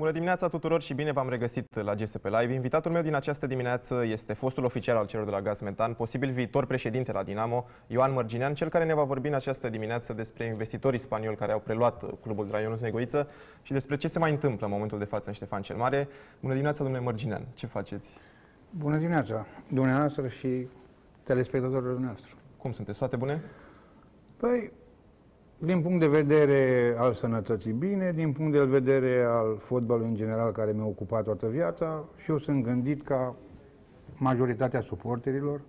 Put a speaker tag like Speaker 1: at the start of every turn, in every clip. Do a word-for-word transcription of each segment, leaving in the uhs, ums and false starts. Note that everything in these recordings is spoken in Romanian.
Speaker 1: Bună dimineața tuturor și bine v-am regăsit la G S P Live. Invitatul meu din această dimineață este fostul oficial al celor de la Gaz Metan, posibil viitor președinte la Dinamo, Ioan Mărginean, cel care ne va vorbi în această dimineață despre investitorii spanioli care au preluat clubul de la Ionuț Negoiță și despre ce se mai întâmplă în momentul de față în Ștefan cel Mare. Bună dimineața, domnule Mărginean, ce faceți?
Speaker 2: Bună dimineața, dumneavoastră și telespectatorilor dumneavoastră.
Speaker 1: Cum sunteți? Toate bune?
Speaker 2: Păi, din punct de vedere al sănătății bine, din punct de vedere al fotbalului în general, care mi-a ocupat toată viața, și eu sunt gândit ca majoritatea suporterilor.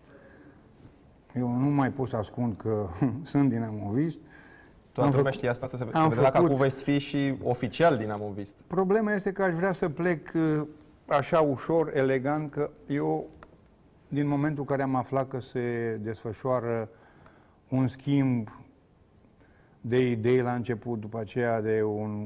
Speaker 2: Eu nu mai pot să ascund că sunt dinamovist.
Speaker 1: Toată lumea știe asta, să se vede dacă acum veți fi și oficial dinamovist.
Speaker 2: Problema este că aș vrea să plec așa ușor, elegant, că eu, din momentul în care am aflat că se desfășoară un schimb de idei la început, după aceea de un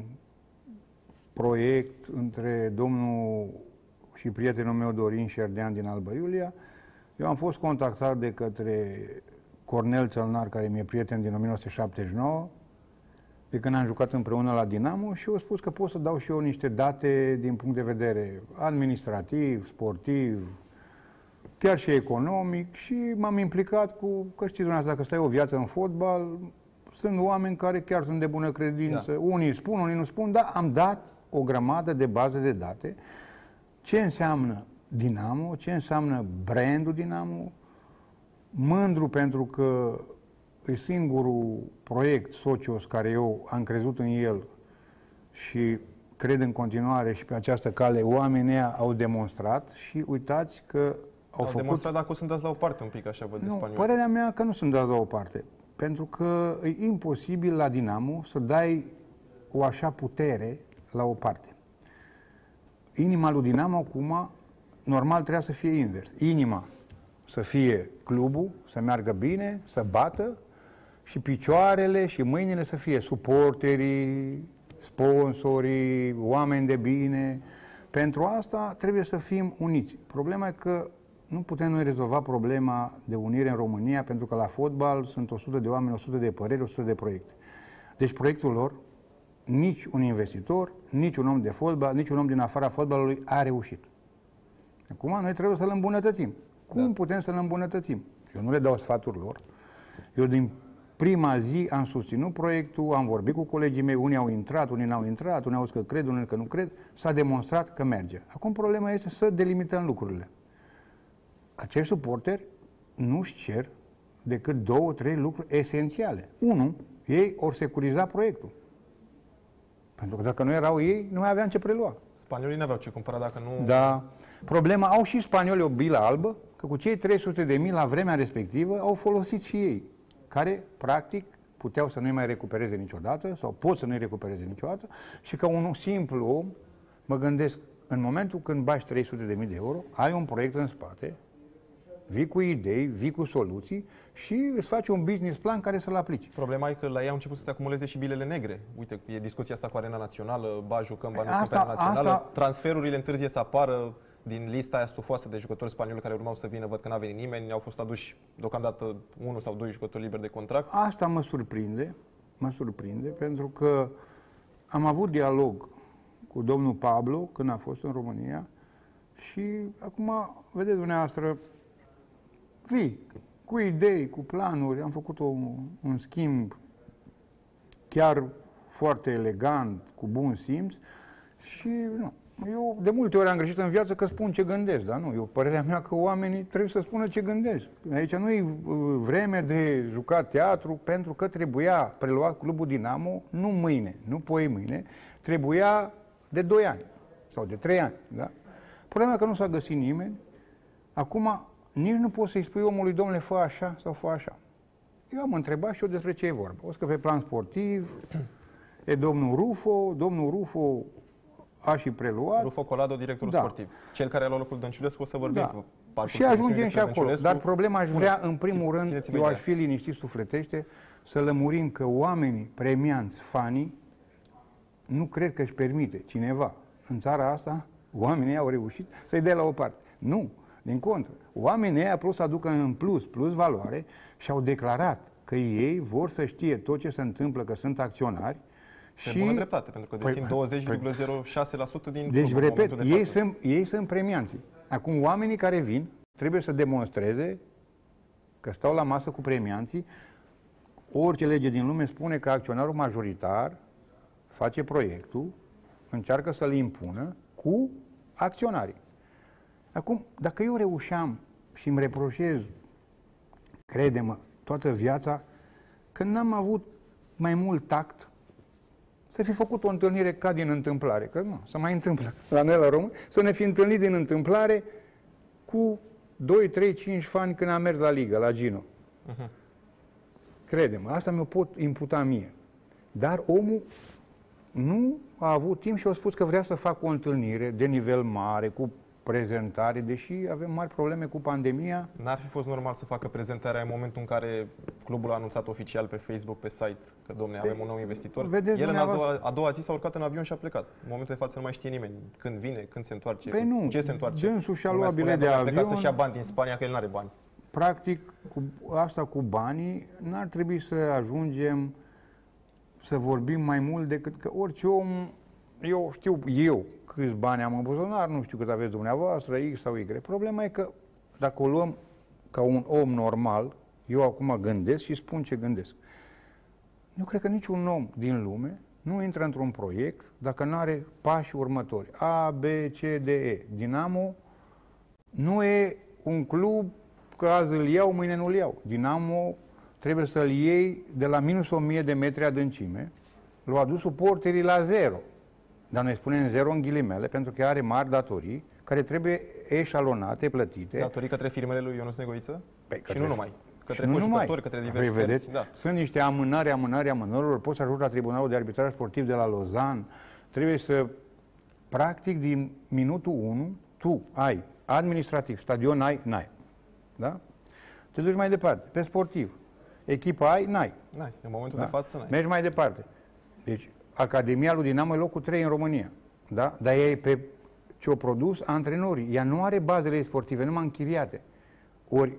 Speaker 2: proiect între domnul și prietenul meu Dorin Șerdean din Alba Iulia, eu am fost contactat de către Cornel Țălnar, care mi-e prieten din o mie nouă sute șaptezeci și nouă, de când am jucat împreună la Dinamo, și eu spus că pot să dau și eu niște date din punct de vedere administrativ, sportiv, chiar și economic, și m-am implicat cu, că știți dumneavoastră, dacă stai o viață în fotbal, sunt oameni care chiar sunt de bună credință. Da. Unii spun, unii nu spun, dar am dat o grămadă de baze de date. Ce înseamnă Dinamo, ce înseamnă brandul Dinamo, mândru pentru că e singurul proiect Socios care eu am crezut în el și cred în continuare, și pe această cale oamenii au demonstrat. Și uitați că au,
Speaker 1: au
Speaker 2: făcut...
Speaker 1: demonstrat, dacă o sunt dați la o parte un pic, așa văd de spaniol.
Speaker 2: Părerea mea că nu sunt dați la o parte. Pentru că e imposibil la Dinamo să dai o așa putere la o parte. Inima lui Dinamo acum, normal, trebuia să fie invers. Inima să fie clubul, să meargă bine, să bată, și picioarele și mâinile să fie suporterii, sponsorii, oameni de bine. Pentru asta trebuie să fim uniți. Problema e că nu putem noi rezolva problema de unire în România, pentru că la fotbal sunt o sută de oameni, o sută de păreri, o sută de proiecte. Deci proiectul lor, nici un investitor, nici un om de fotbal, nici un om din afara fotbalului a reușit. Acum noi trebuie să-l îmbunătățim. Cum da. putem să-l îmbunătățim? Eu nu le dau sfaturi lor. Eu din prima zi am susținut proiectul, am vorbit cu colegii mei, unii au intrat, unii n-au intrat, unii au zis că cred, unii că nu cred. S-a demonstrat că merge. Acum problema este să delimităm lucrurile. Acești suporteri nu-și cer decât două, trei lucruri esențiale. Unu, ei ori securiza proiectul. Pentru că dacă nu erau ei, nu mai aveam ce prelua.
Speaker 1: Spaniolii nu aveau ce cumpăra dacă nu...
Speaker 2: Da. Problema, au și spaniolii o bilă albă, că cu cei trei sute de mii la vremea respectivă au folosit și ei, care, practic, puteau să nu-i mai recupereze niciodată, sau pot să nu-i recupereze niciodată, și ca un simplu om, mă gândesc, în momentul când bagi trei sute de mii de euro, ai un proiect în spate, vii cu idei, vii cu soluții și îți faci un business plan care să-l aplici.
Speaker 1: Problema e că la ei au început să se acumuleze și bilele negre. Uite, e discuția asta cu Arena Națională, ba jucăm, ba nu jucăm pe Arena Națională. Asta... Transferurile întârzie să apară din lista aia stufoasă de jucători spanioli care urmau să vină, văd că n-a venit nimeni, au fost aduși deocamdată unul sau doi jucători liberi de contract.
Speaker 2: Asta mă surprinde, mă surprinde, pentru că am avut dialog cu domnul Pablo când a fost în România și acum, vedeți dumneavoastră, vii cu idei, cu planuri, am făcut o, un schimb chiar foarte elegant, cu bun simț și nu. Eu de multe ori am greșit în viață că spun ce gândesc, dar nu, eu părerea mea că oamenii trebuie să spună ce gândesc. Aici nu e vreme de jucat teatru, pentru că trebuia preluat clubul Dinamo, nu mâine, nu poi mâine, trebuia de doi ani sau de trei ani. Da? Problema e că nu s-a găsit nimeni. Acum nici nu poți să-i spui omului, domnule, fă așa sau fă așa. Eu am întrebat și eu despre ce e vorba. O să că pe plan sportiv e domnul Rufo, domnul Rufo a și preluat.
Speaker 1: Rufo Colado, directorul
Speaker 2: da.
Speaker 1: sportiv. Cel care a luat locul Dănciulescu, o să vorbim
Speaker 2: da.
Speaker 1: cu
Speaker 2: și ajungem și acolo. Dar problema aș vrea, în primul rând, eu aș fi liniștit sufletește, să lămurim că oamenii premianți, fanii, nu cred că își permite cineva în țara asta, oamenii au reușit să-i dea la o parte. Nu, din contră. Oamenii ăia plus să aducă în plus, plus valoare, și au declarat că ei vor să știe tot ce se întâmplă, că sunt acționari,
Speaker 1: Pe și... bună dreptate, pentru că dețin păi, douăzeci virgulă zero șase la sută din
Speaker 2: Deci,
Speaker 1: club,
Speaker 2: repet,
Speaker 1: de
Speaker 2: ei sunt, ei sunt premianții. Acum, oamenii care vin trebuie să demonstreze că stau la masă cu premianții. Orice lege din lume spune că acționarul majoritar face proiectul, încearcă să-l impună cu acționarii. Acum, dacă eu reușeam și îmi reproșez, crede-mă, toată viața, că n-am avut mai mult tact să fi făcut o întâlnire ca din întâmplare, că nu, să mai întâmplă la noi la român, să ne fi întâlnit din întâmplare cu doi, trei, cinci fani când am mers la Liga, la Gino. Uh-huh. Crede-mă, asta mi-o pot imputa mie. Dar omul nu a avut timp și a spus că vrea să facă o întâlnire de nivel mare, cu prezentare, deși avem mari probleme cu pandemia.
Speaker 1: N-ar fi fost normal să facă prezentarea în momentul în care clubul a anunțat oficial pe Facebook, pe site, că, domne, avem un nou investitor?
Speaker 2: Vedeți,
Speaker 1: El în a doua, a doua zi s-a urcat în avion și a plecat. În momentul de față nu mai știe nimeni când vine, când se întoarce,
Speaker 2: păi nu,
Speaker 1: ce se întoarce.
Speaker 2: Dânsul și-a luat bilet de avion.
Speaker 1: A plecat să-și ia bani din Spania, că el n-are bani.
Speaker 2: Practic, cu asta cu banii, n-ar trebui să ajungem să vorbim mai mult decât că orice om, eu știu, eu, câți bani am în buzunar, nu știu cât aveți dumneavoastră, X sau Y. Problema e că dacă o luăm ca un om normal, eu acum gândesc și spun ce gândesc. Eu cred că niciun om din lume nu intră într-un proiect dacă nu are pașii următori. A, B, C, D, E. Dinamo nu e un club că azi îl iau, mâine nu-l iau. Dinamo trebuie să-l iei de la minus o mie de metri adâncime, l-au adus suporterii la zero. Dar noi spunem zero în ghilimele, pentru că are mari datorii care trebuie eșalonate, plătite.
Speaker 1: Datorii către firmele lui Ionuț Negoiță?
Speaker 2: Păi,
Speaker 1: și nu numai. Către
Speaker 2: nu numai.
Speaker 1: jucători, către diversi
Speaker 2: păi, vedeți,
Speaker 1: da.
Speaker 2: Sunt niște amânări, amânări, amânărilor. Poți să ajungi la Tribunalul de Arbitraj Sportiv de la Lausanne. Trebuie să, practic, din minutul unu, tu ai administrativ, stadion ai, n-ai. Da? Te duci mai departe, pe sportiv. Echipa ai, n-ai.
Speaker 1: N-ai, în momentul
Speaker 2: da?
Speaker 1: de față n-ai.
Speaker 2: Mergi mai departe. Deci, Academia lui Dinamo e locul trei în România. Da? Dar ea e pe ce-o produs antrenorii. Ea nu are bazele sportive, numai închiriate. Ori,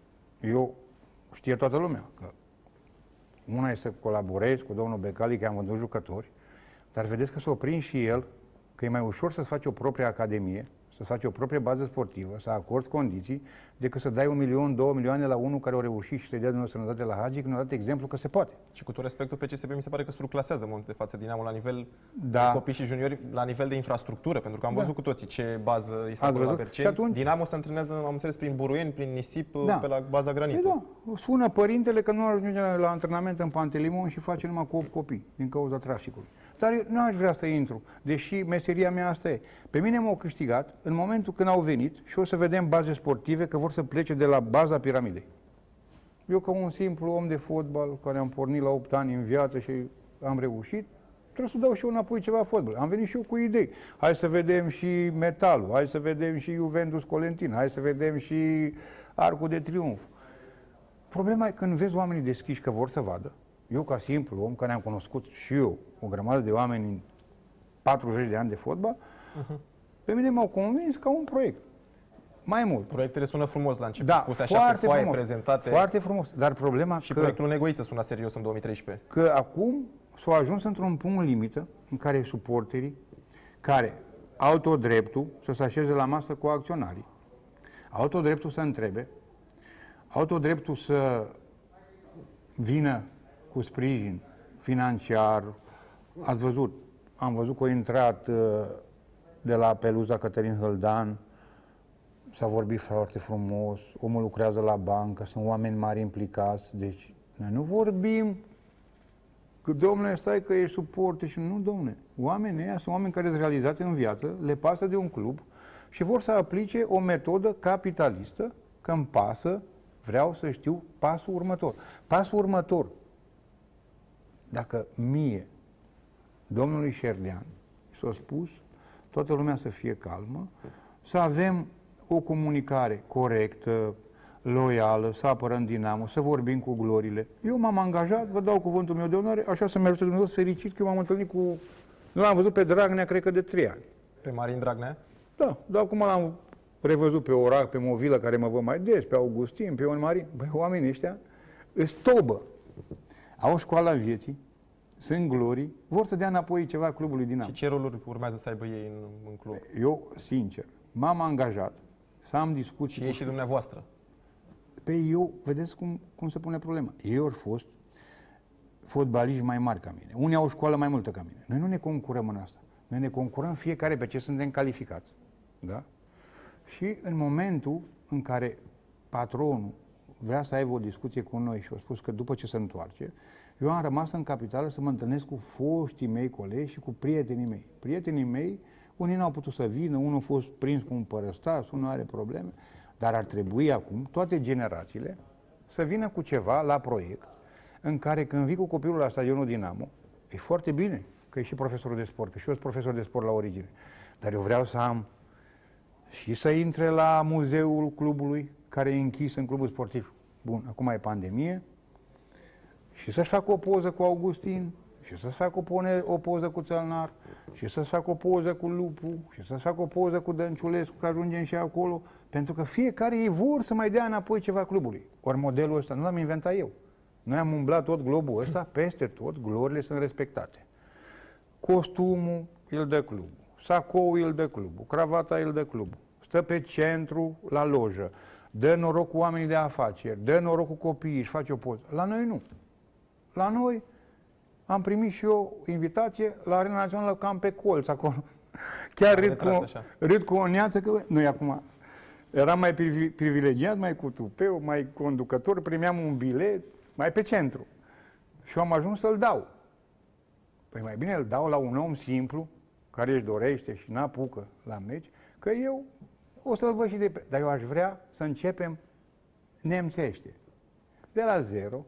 Speaker 2: eu știe toată lumea că una e să colaborezi cu domnul Becali, că am vândut jucători, dar vedeți că s-a prins și el că e mai ușor să-ți faci o proprie academie, să-ți faci o proprie bază sportivă, să acorzi condiții, decât să dai un milion, două milioane la unul care a reușit și să-i dea Dumnezeu sănătate la Hagi, când a dat exemplu că se poate.
Speaker 1: Și cu tot respectul, pe C S B mi se pare că surclasează în momentul de față Dinamo la nivel
Speaker 2: da.
Speaker 1: de copii și juniori, la nivel de infrastructură, pentru că am văzut da. cu toții ce bază este
Speaker 2: acolo
Speaker 1: la Berceni.
Speaker 2: Atunci...
Speaker 1: Dinamo se antrenează, am înțeles, prin buruieni, prin nisip,
Speaker 2: da.
Speaker 1: pe la baza Granitul.
Speaker 2: Păi da, sună părintele că nu ajunge la antrenament în Pantelimon și face numai cu opt copii, din cauza traficului. Dar eu nu aș vrea să intru, deși meseria mea asta e. Pe mine m-au câștigat în momentul când au venit și o să vedem baze sportive că vor să plece de la baza piramidei. Eu, ca un simplu om de fotbal, care am pornit la opt ani în viață și am reușit, trebuie să dau și eu înapoi ceva fotbal. Am venit și eu cu idei. Hai să vedem și Metalul, hai să vedem și Juventus Colentin, hai să vedem și Arcul de Triunf. Problema e când vezi oamenii deschiși că vor să vadă. Eu, ca simplu om, care am cunoscut și eu o grămadă de oameni în patruzeci de ani de fotbal, uh-huh. pe mine m-au convins ca un proiect. Mai mult.
Speaker 1: Proiectele sună frumos la început,
Speaker 2: da,
Speaker 1: puse așa
Speaker 2: foarte
Speaker 1: pe foaie,
Speaker 2: frumos,
Speaker 1: prezentate.
Speaker 2: Foarte frumos, dar problema
Speaker 1: și
Speaker 2: că...
Speaker 1: proiectul Negoiță suna serios în două mii treisprezece.
Speaker 2: Că acum s-au ajuns într-un punct limită în care suporterii, care au tot dreptul să se așeze la masă cu acționarii, au tot dreptul să întrebe, au tot dreptul să vină cu sprijin financiar. Ați văzut, am văzut că a intrat de la Peluza Cătălin Hăldan, s-a vorbit foarte frumos, omul lucrează la bancă, sunt oameni mari implicați, deci noi nu vorbim că, domnule, stai că ești suporte și nu, domnule, oamenii ăia sunt oameni care sunt realizați în viață, le pasă de un club și vor să aplice o metodă capitalistă, că îmi pasă, vreau să știu pasul următor. Pasul următor, dacă mie, domnului Șerdean, s-a spus, toată lumea să fie calmă, să avem o comunicare corectă, loială, să apărăm Dinamo, să vorbim cu glorile. Eu m-am angajat, vă dau cuvântul meu de onoare, așa să-mi ajute Dumnezeu, fericit că eu m-am întâlnit cu... Nu l-am văzut pe Dragnea, cred că de trei ani.
Speaker 1: Pe Marin Dragnea?
Speaker 2: Da, dar acum l-am revăzut pe Orac, pe Movilă, care mă văd mai des, pe Augustin, pe Ion Marin. Băi, oamenii ăștia îți tobă. Au școala vieții, sunt glorii, vor să dea înapoi ceva clubului Dinamo.
Speaker 1: Și ce roluri urmează să aibă ei în, în club?
Speaker 2: Eu, sincer, m-am angajat să am discuții
Speaker 1: Și ei și dumneavoastră.
Speaker 2: Pe eu, vedeți cum, cum se pune problema. Ei au fost fotbaliști mai mari ca mine. Unii au o școală mai multă ca mine. Noi nu ne concurăm în asta. Noi ne concurăm fiecare pe ce suntem calificați. Da? Și în momentul în care patronul vrea să aibă o discuție cu noi și a spus că după ce se întoarce, eu am rămas în capitală să mă întâlnesc cu foștii mei colegi și cu prietenii mei. Prietenii mei, unii n-au putut să vină, unul a fost prins cu un părăstas, unul are probleme, dar ar trebui acum toate generațiile să vină cu ceva la proiect în care când vii cu copilul la stadionul Dinamo, e foarte bine că e și profesorul de sport, că și eu sunt profesor de sport la origine, dar eu vreau să am și să intre la muzeul clubului care e închis în clubul sportiv. Bun, acum e pandemie, și să-și facă o poză cu Augustin, și să-și facă o, pone, o poză cu Țălnar, și să-și facă o poză cu Lupu, și să-și facă o poză cu Dănciulescu, că ajungem și acolo, pentru că fiecare ei vor să mai dea înapoi ceva clubului. Ori modelul ăsta nu l-am inventat eu. Noi am umblat tot globul ăsta, peste tot, glorile sunt respectate. Costumul îl dă clubul, sacoul îl dă clubul, cravata îl dă clubul, stă pe centru la lojă, dă noroc cu oamenii de afaceri, dă noroc cu copiii, își face o poză. La noi nu. La noi am primit și eu invitație la Arena Națională cam pe colț acolo. Chiar râd cu, râd cu o neață că noi acum eram mai privilegiat, mai cu tupeu, mai conducător, primeam un bilet, mai pe centru. Și am ajuns să-l dau. Păi mai bine îl dau la un om simplu, care își dorește și n-apucă la meci, că eu o să-l văd și de pe... Dar eu aș vrea să începem nemțește. De la zero,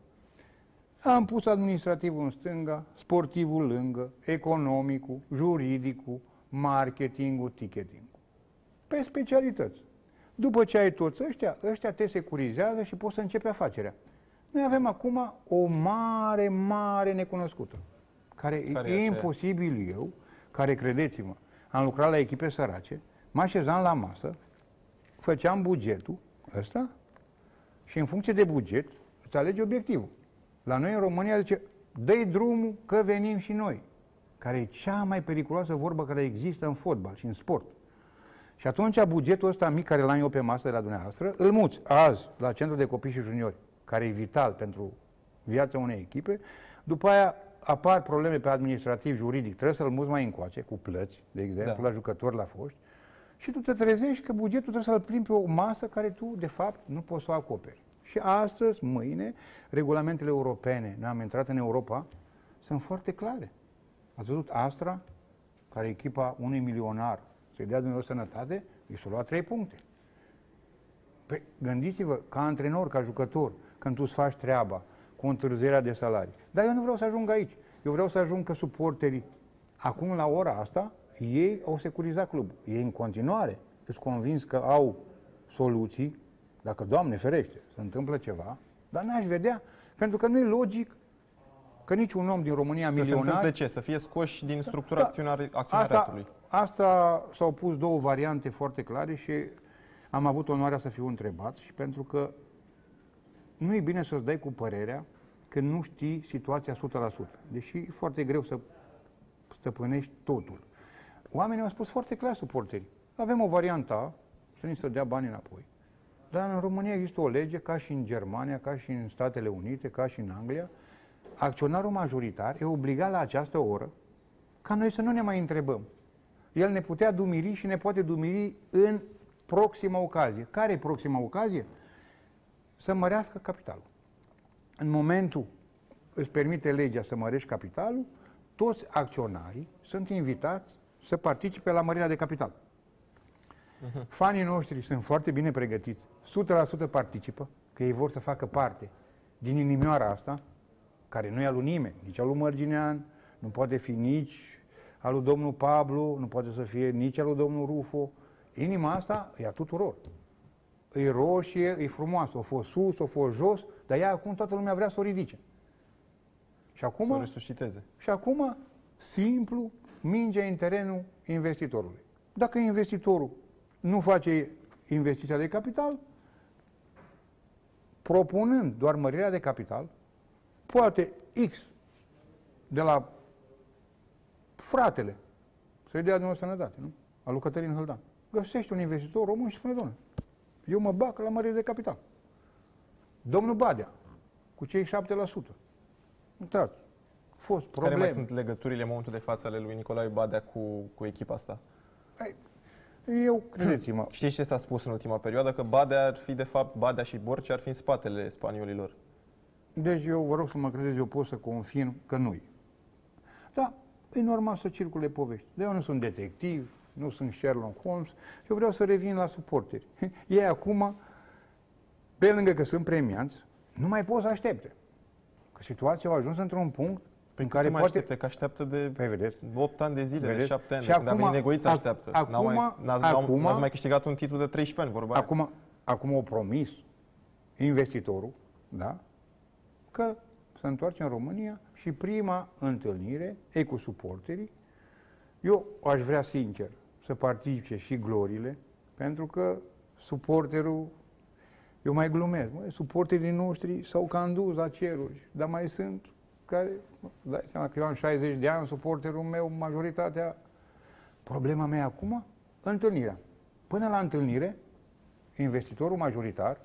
Speaker 2: am pus administrativul în stânga, sportivul lângă, economicul, juridicul, marketingul, ticketingul. Pe specialități. După ce ai toți ăștia, ăștia te securizează și poți să începi afacerea. Noi avem acum o mare, mare necunoscută, care, care e imposibil eu, care, credeți-mă, am lucrat la echipe sărace, mă așezam la masă, făceam bugetul ăsta și în funcție de buget îți alegi obiectivul. La noi în România zice, dă-i drumul că venim și noi, care e cea mai periculoasă vorbă care există în fotbal și în sport. Și atunci bugetul ăsta mic care l-am eu pe masă de la dumneavoastră, îl muți azi la Centrul de Copii și Juniori, care e vital pentru viața unei echipe, după aia apar probleme pe administrativ, juridic, trebuie să-l muți mai încoace, cu plăți, de exemplu, da, la jucători, la foști, și tu te trezești că bugetul trebuie să-l plimbi pe o masă care tu, de fapt, nu poți să o acoperi. Și astăzi, mâine, regulamentele europene, noi am intrat în Europa, sunt foarte clare. Ați văzut Astra, care e echipa unui milionar, să-i dea Dumnezeu sănătate, îi s-a luat trei puncte. Păi, gândiți-vă, ca antrenor, ca jucător, când tu îți faci treaba cu întârzierea de salarii. Dar eu nu vreau să ajung aici. Eu vreau să ajung că suporterii, acum, la ora asta, ei au securizat clubul. Ei, în continuare, îți convins că au soluții, dacă, Doamne ferește, se întâmplă ceva, dar n-aș vedea, pentru că nu e logic că niciun om din România milionar... Să
Speaker 1: se întâmple ce? Să fie scoși din structura da, acționariatului?
Speaker 2: Asta, asta s-au pus două variante foarte clare și am avut onoarea să fiu întrebat, și pentru că nu e bine să-ți dai cu părerea că nu știi situația o sută la sută, deși e foarte greu să stăpânești totul. Oamenii au spus foarte clar, suporterii, avem o variantă A, să ni se dea bani înapoi. Dar în România există o lege, ca și în Germania, ca și în Statele Unite, ca și în Anglia. Acționarul majoritar e obligat la această oră ca noi să nu ne mai întrebăm. El ne putea dumiri și ne poate dumiri în proxima ocazie. Care e proxima ocazie? Să mărească capitalul. În momentul îți permite legea să mărești capitalul, toți acționarii sunt invitați să participe la mărirea de capital. Uh-huh. Fanii noștri sunt foarte bine pregătiți, o sută la sută participă, că ei vor să facă parte din inimioara asta, care nu e al lui nimeni, nici al lui Mărginean, nu poate fi nici al lui domnul Pablo, nu poate să fie nici al lui domnul Rufo. Inima asta e a tuturor. E roșie, e frumoasă, o fost sus, o fost jos, dar ea acum toată lumea vrea să o ridice. Și acum,
Speaker 1: să o resusciteze.
Speaker 2: Și acum, simplu, mingea în terenul investitorului. Dacă investitorul nu face investiția de capital, propunând doar mărirea de capital, poate X de la fratele, să-i dea de o sănătate, nu? Al lui Cătălin Hăldan. Găsește un investitor român și spune, doamne, eu mă bag la mărire de capital. Domnul Badea, cu cei șapte la sută. Uitați, a fost probleme.
Speaker 1: Care mai sunt legăturile în momentul de față ale lui Nicolae Badea cu, cu echipa asta?
Speaker 2: Eu, credeți-mă...
Speaker 1: Știți ce s-a spus în ultima perioadă? Că Badea ar fi, de fapt, Badea și Borcea ar fi în spatele spaniolilor.
Speaker 2: Deci eu vă rog să mă credeți, eu pot să confirm că nu-i. Da, e normal să circule povești. De eu nu sunt detectiv, nu sunt Sherlock Holmes, eu vreau să revin la suporteri. Ei acum, pe lângă că sunt premianți, nu mai pot să aștepte. Că situația a ajuns într-un punct în care
Speaker 1: se mai
Speaker 2: poate...
Speaker 1: aștepte, că așteptă de
Speaker 2: Păi, vedeți?
Speaker 1: opt ani de zile,
Speaker 2: Vedeți?
Speaker 1: de șapte ani.
Speaker 2: Și
Speaker 1: Când
Speaker 2: acum-
Speaker 1: a venit Negoiță,
Speaker 2: ac-
Speaker 1: așteaptă.
Speaker 2: acum-
Speaker 1: N-au mai, n-ați,
Speaker 2: acum-
Speaker 1: n-ați mai câștigat un titlu de treisprezece ani, vorba aia.
Speaker 2: Acum, acum o promis investitorul, da, că se întoarce în România și prima întâlnire e cu suporterii. Eu aș vrea sincer să participe și glorile, pentru că suporterul, eu mai glumesc, mă, suporterii noștri s-au cam dus la ceruri, dar mai sunt care, dai seama că eu am șaizeci de ani, suporterul meu, majoritatea. Problema mea acum, întâlnirea. Până la întâlnire, investitorul majoritar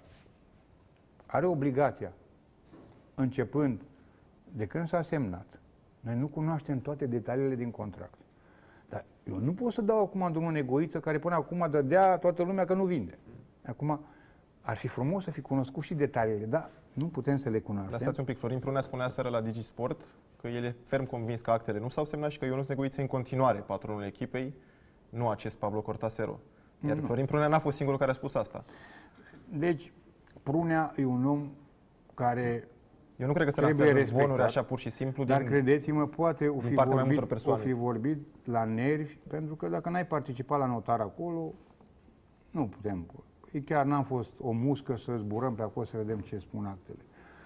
Speaker 2: are obligația, începând de când s-a semnat. Noi nu cunoaștem toate detaliile din contract. Dar eu nu pot să dau acum drumul Negoiță, care până acum dădea toată lumea că nu vinde. Acum, ar fi frumos să fi cunoscut și detaliile, dar nu putem să le cunoaștem.
Speaker 1: Dar stați un pic, Florin Prunea spunea seara la DigiSport că el e ferm convins că actele nu s-au semnat și că Ionuț Negoiță în continuare patronul echipei, nu acest Pablo Cortasero. Iar
Speaker 2: Nu.
Speaker 1: Florin Prunea n-a fost singurul care a spus asta.
Speaker 2: Deci, Prunea e un om care
Speaker 1: Eu nu cred că se
Speaker 2: trebuie
Speaker 1: lansează
Speaker 2: respectat,
Speaker 1: zvonuri așa pur și simplu
Speaker 2: dar
Speaker 1: din...
Speaker 2: credeți-mă, poate o
Speaker 1: din
Speaker 2: fi,
Speaker 1: partea mai
Speaker 2: vorbit,
Speaker 1: multor
Speaker 2: o
Speaker 1: persoane.
Speaker 2: fi vorbit la nervi, pentru că dacă n-ai participat la notar acolo, nu putem. Chiar n-am fost o muscă să zburăm pe acolo să vedem ce spun actele.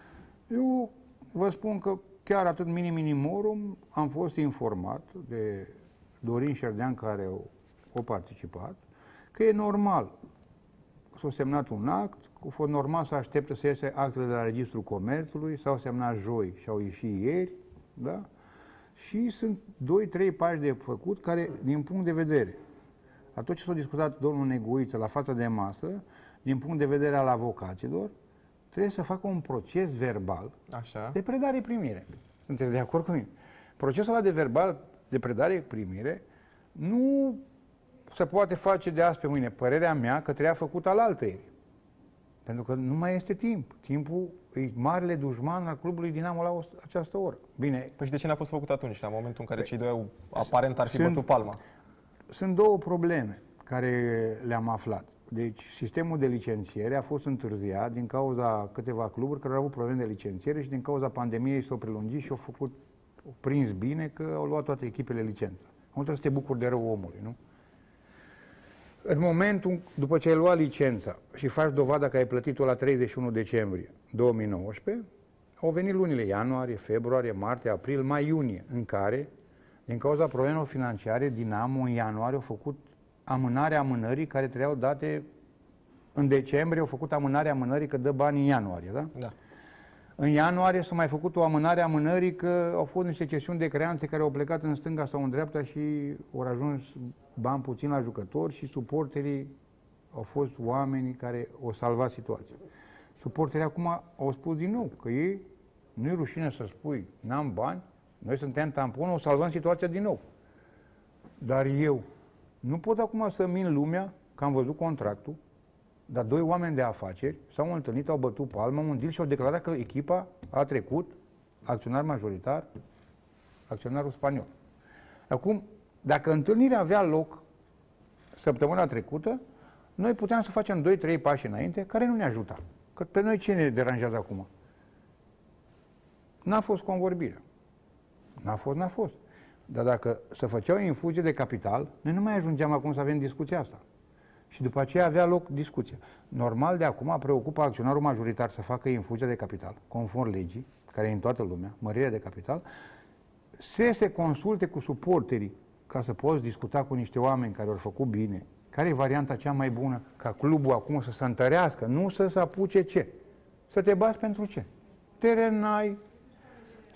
Speaker 2: Eu vă spun că chiar atât minim minimorum am fost informat de Dorin Șerdean, care a participat, că e normal. S-a semnat un act, a fost normal să aștepte să iese actele de la Registrul Comerțului, s-au semnat joi și au ieșit ieri, da? Și sunt doi trei pași de făcut care, din punct de vedere, a tot ce s-a discutat domnul Negoiță la fața de masă, din punct de vedere al avocaților, trebuie să facă un proces verbal
Speaker 1: Așa.
Speaker 2: de predare-primire. Sunteți de acord cu mine? Procesul ăla de verbal de predare-primire nu se poate face de azi pe mâine. Părerea mea că trebuia făcut al altăieri. Pentru că nu mai este timp. Timpul e marele dușman al clubului Dinamo la o, această oră. Bine,
Speaker 1: Păi și de ce n-a fost făcut atunci, la momentul în care cei doi au aparent ar fi
Speaker 2: sunt-
Speaker 1: bătut palma?
Speaker 2: sunt două probleme care le-am aflat. Deci, sistemul de licențiere a fost întârziat din cauza câteva cluburi care au avut probleme de licențiere și din cauza pandemiei s-au prelungit și au făcut, au prins bine că au luat toate echipele licență. Nu trebuie să te bucuri de rău omului, nu? În momentul, după ce ai luat licența și faci dovada că ai plătit-o la treizeci și unu decembrie două mii nouăsprezece, au venit lunile ianuarie, februarie, martie, april, mai, iunie, în care, din cauza problemelor financiare, Dinamo în ianuarie a făcut amânarea amânării care trebuiau date în decembrie, au făcut amânarea amânării că dă bani în ianuarie, da?
Speaker 1: Da.
Speaker 2: În ianuarie s-a mai făcut o amânare a amânării că au fost niște cesiuni de creanțe care au plecat în stânga sau în dreapta și au ajuns bani puțin la jucători și suporterii au fost oamenii care au salvat situația. Suporterii acum au spus din nou că ei, nu-i rușine să spui, n-am bani, noi suntem tamponul, o salvăm situația din nou. Dar eu nu pot acum să min lumea că am văzut contractul, dar doi oameni de afaceri s-au întâlnit, au bătut palmă, un deal și au declarat că echipa a trecut, acționar majoritar, acționarul spaniol. Acum, dacă întâlnirea avea loc săptămâna trecută, noi puteam să facem doi trei pași înainte, care nu ne ajută. Că pe noi ce ne deranjează acum? N-a fost convorbirea. N-a fost, n-a fost. Dar dacă se făcea o infuzie de capital, noi nu mai ajungeam acum să avem discuția asta. Și după aceea avea loc discuția. Normal, de acum preocupă acționarul majoritar să facă infuzia de capital, conform legii, care e în toată lumea, mărirea de capital, să se consulte cu suporterii ca să poți discuta cu niște oameni care au făcut bine. Care e varianta cea mai bună ca clubul acum să se întărească, nu să se apuce ce? Să te bați pentru ce? Teren n-ai,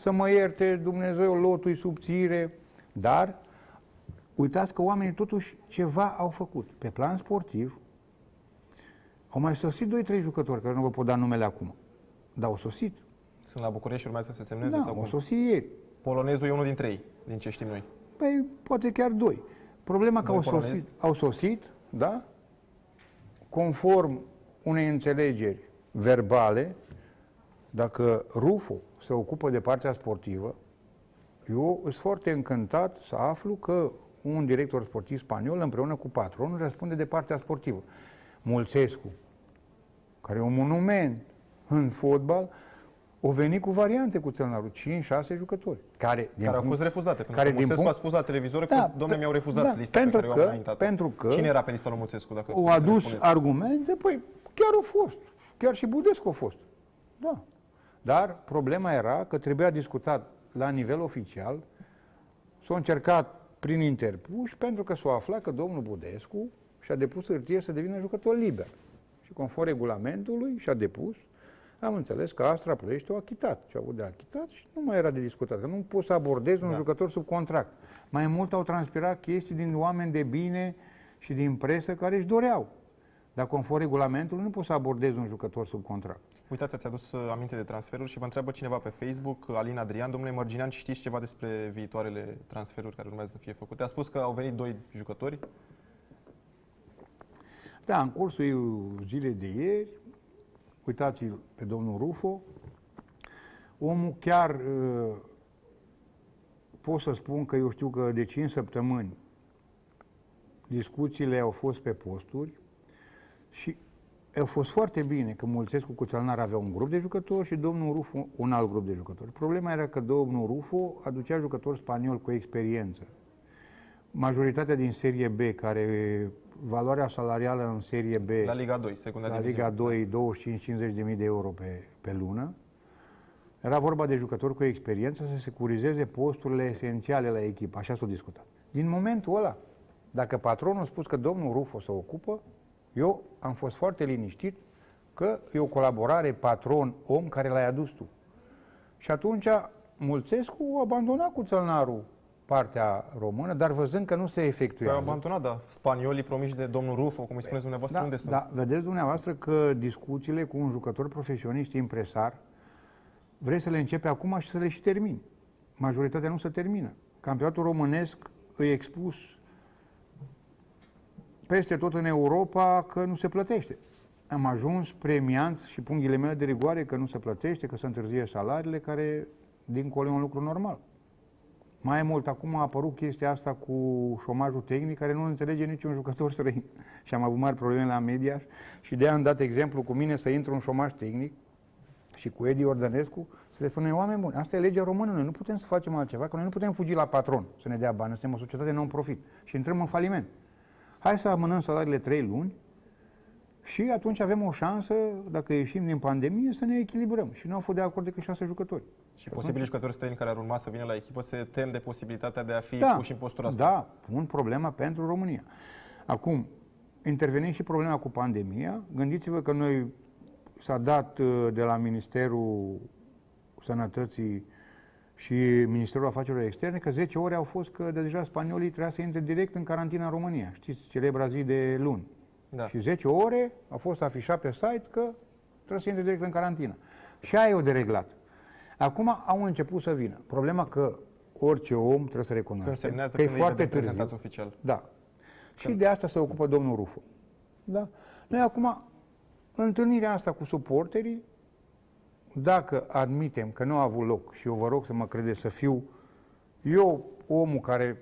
Speaker 2: să mă ierte Dumnezeu, lotul subțire, dar uitați că oamenii totuși ceva au făcut. Pe plan sportiv, au mai sosit doi trei jucători, care nu vă pot da numele acum, dar au sosit.
Speaker 1: Sunt la București și urmează să se semneze?
Speaker 2: Da,
Speaker 1: sau
Speaker 2: au
Speaker 1: cum?
Speaker 2: sosit ieri.
Speaker 1: Polonezul e unul dintre ei, din ce știm noi.
Speaker 2: Păi, poate chiar doi. Problema că
Speaker 1: Doi
Speaker 2: au sosit,
Speaker 1: polonezi?
Speaker 2: au sosit, da? Conform unei înțelegeri verbale, dacă Rufo se ocupă de partea sportivă, eu sunt foarte încântat să aflu că un director sportiv spaniol, împreună cu patronul, răspunde de partea sportivă. Mulțescu, care e un monument în fotbal, o venit cu variante cu Țălnaru, cinci șase jucători. Care, din
Speaker 1: Care au
Speaker 2: punct,
Speaker 1: fost refuzate. Pentru
Speaker 2: care
Speaker 1: că
Speaker 2: din
Speaker 1: Mulțescu
Speaker 2: punct,
Speaker 1: a spus la televizor că,
Speaker 2: Da,
Speaker 1: domnule,
Speaker 2: pe-
Speaker 1: mi-au refuzat
Speaker 2: da,
Speaker 1: lista
Speaker 2: pentru
Speaker 1: pe care
Speaker 2: că-
Speaker 1: eu am înaintat.
Speaker 2: pentru că
Speaker 1: Cine era pe lista lui Mulțescu? Dacă
Speaker 2: au
Speaker 1: puteți să
Speaker 2: adus
Speaker 1: spuneți?
Speaker 2: argumente, păi chiar au fost. Chiar și Budescu a fost. Da. Dar problema era că trebuia discutat la nivel oficial, s-a încercat prin interpuși, pentru că s-a aflat că domnul Budescu și-a depus hârtie să devină jucător liber. Și conform regulamentului și-a depus, am înțeles că Astra Ploiești o achitat. Ce a avut de achitat și nu mai era de discutat. Că nu poți să abordezi un
Speaker 1: Da.
Speaker 2: jucător sub contract. Mai mult au transpirat chestii din oameni de bine și din presă care își doreau. Dar conform regulamentului nu poți să abordezi un jucător sub contract.
Speaker 1: Uitați, ați adus uh, aminte de transferuri și vă întreabă cineva pe Facebook, Alin Adrian, domnule Mărginean, știți ceva despre viitoarele transferuri care urmează să fie făcute? A spus că au venit doi jucători.
Speaker 2: Da, în cursul zilei de ieri, uitați-l pe domnul Rufo, omul chiar, uh, pot să spun că eu știu că de cinci săptămâni discuțiile au fost pe posturi și a fost foarte bine că Mulțescu cu Țălnar avea un grup de jucători și domnul Rufo un alt grup de jucători. Problema era că domnul Rufo aducea jucători spanioli cu experiență. Majoritatea din serie B, care valoarea salarială în serie B,
Speaker 1: La Liga doi, secunda
Speaker 2: la
Speaker 1: diviziune.
Speaker 2: Liga doi, douăzeci și cinci cincizeci de mii de euro pe, pe lună, era vorba de jucători cu experiență să securizeze posturile esențiale la echipă. Așa s-a discutat. Din momentul ăla, dacă patronul a spus că domnul Rufo se ocupă, eu am fost foarte liniștit că e o colaborare patron-om care l-ai adus tu. Și atunci Mulțescu a abandonat cu Țălnaru partea română, dar văzând că nu se
Speaker 1: Că
Speaker 2: efectuează.
Speaker 1: au abandonat, da. Spaniolii promiși de domnul Rufo, cum îi spuneți dumneavoastră,
Speaker 2: Da,
Speaker 1: unde sunt?
Speaker 2: da, vedeți dumneavoastră că discuțiile cu un jucător profesionist, impresar, vrei să le începi acum și să le și termini. Majoritatea nu se termină. Campionatul românesc îi expus peste tot în Europa că nu se plătește. Am ajuns premianți și pun ghilimele de rigoare că nu se plătește, că se întârzie salariile, care dincolo e un lucru normal. Mai mult, acum a apărut chestia asta cu șomajul tehnic, care nu înțelege niciun jucător străin. Și am avut mari probleme la media și de-aia am dat exemplu cu mine să intru în șomaj tehnic și cu Edi Ordănescu să le spunem, oameni buni, asta e legea română, noi nu putem să facem altceva, că noi nu putem fugi la patron să ne dea bani, suntem o societate non-profit și intrăm în faliment. Hai să amânăm salariile trei luni și atunci avem o șansă, dacă ieșim din pandemie, să ne echilibrăm. Și nu au fost de acord decât șase jucători.
Speaker 1: Și posibilii jucători străini care ar urma să vină la echipă se tem de posibilitatea de a fi
Speaker 2: Da,
Speaker 1: puși în postura asta.
Speaker 2: da, pun problema pentru România. Acum, intervenim și problema cu pandemia. Gândiți-vă că noi s-a dat uh, de la Ministerul Sănătății și Ministerul Afacerilor Externe că zece ore au fost că deja spaniolii trebuia să intre direct în carantină în România. Știți, celebra zi de luni.
Speaker 1: Da.
Speaker 2: Și zece ore a fost afișat pe site că trebuie să intre direct în carantină. Și aia e o de reglat. Acum au început să vină. Problema că orice om trebuie să recunoaște
Speaker 1: Când semnează,
Speaker 2: că e
Speaker 1: când îi
Speaker 2: foarte
Speaker 1: vedem
Speaker 2: târziu.
Speaker 1: prezentați oficial.
Speaker 2: Da. Și de asta se ocupă domnul Rufo. Da? Noi acum, întâlnirea asta cu suporterii, dacă admitem că nu a avut loc, și eu vă rog să mă credeți să fiu eu omul care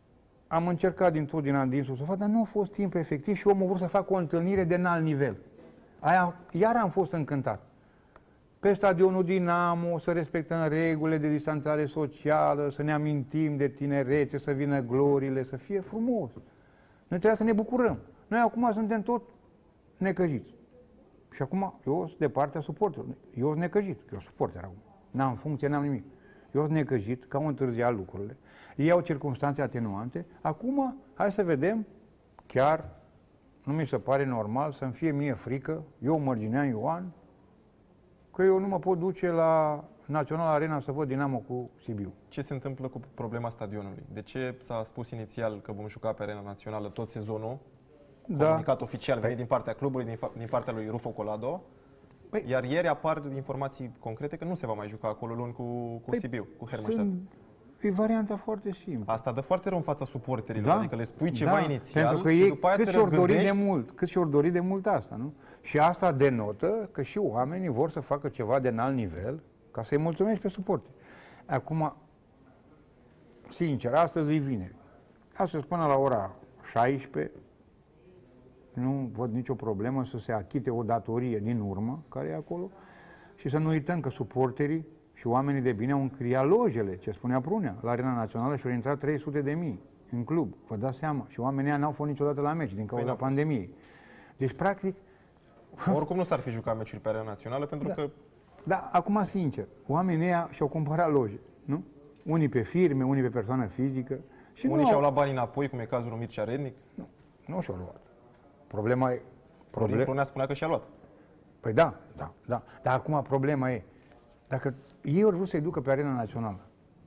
Speaker 2: am încercat din tot din adinsul să fac, dar nu a fost timp efectiv și omul a vrut să facă o întâlnire de înalt nivel. Aia, iar am fost încântat. Pe stadionul Dinamo, să respectăm regulile de distanțare socială, să ne amintim de tinerețe, să vină glorile, să fie frumos. Noi trebuie să ne bucurăm. Noi acum suntem tot necăjiți. Și acum eu sunt de partea suporterilor. Eu sunt necăjit, eu sunt suporter acum. N-am funcție, n-am nimic. Eu sunt necăjit, că au întârziat lucrurile. Ei au circunstanțe atenuante. Acum, hai să vedem, chiar nu mi se pare normal să-mi fie mie frică, eu, Mărginean Ioan, că eu nu mă pot duce la Național Arena să văd Dinamo cu Sibiu.
Speaker 1: Ce se întâmplă cu problema stadionului? De ce s-a spus inițial că vom juca pe Arena Națională tot sezonul? Da. Comunicat oficial venit din partea clubului, din, din partea lui Rufo Colado. Păi, iar ieri apar informații concrete că nu se va mai juca acolo luni cu, cu păi, Sibiu, cu Hermannstadt.
Speaker 2: E varianta foarte simplă.
Speaker 1: Asta dă foarte rău în fața suporterilor, da, adică le spui ceva
Speaker 2: da,
Speaker 1: inițial
Speaker 2: pentru că
Speaker 1: și
Speaker 2: ei
Speaker 1: după aia
Speaker 2: cât
Speaker 1: te
Speaker 2: și-or dori de
Speaker 1: răzgândești.
Speaker 2: mult, cât și-or dori de mult asta, nu? Și asta denotă că și oamenii vor să facă ceva de înalt nivel ca să-i mulțumești pe suporteri. Acum, sincer, astăzi e vineri. Astăzi până la ora șaisprezece nu văd nicio problemă să se achite o datorie din urmă care e acolo și să nu uităm că suporterii și oamenii de bine au închiriat lojele, ce spunea Prunea, la Arena Națională și au intrat trei sute de mii în club. Vă dați seama. Și oamenii ăia n-au fost niciodată la meci din cauza păi pandemiei. Deci, practic...
Speaker 1: Oricum nu s-ar fi jucat meciuri pe Arena Națională pentru
Speaker 2: da.
Speaker 1: că...
Speaker 2: Da, acum, sincer, oamenii ăia și-au cumpărat loje, nu? Unii pe firme, unii pe persoană fizică. Și
Speaker 1: unii
Speaker 2: nu
Speaker 1: și-au
Speaker 2: au...
Speaker 1: luat banii înapoi, cum e cazul lui Mircea Rednic.
Speaker 2: Nu, nu și-au luat. Problema e...
Speaker 1: Problem... Prunea spunea că și-a luat.
Speaker 2: Păi da, da, da. Dar acum problema e, dacă ei au vrut să-i ducă pe Arena Națională,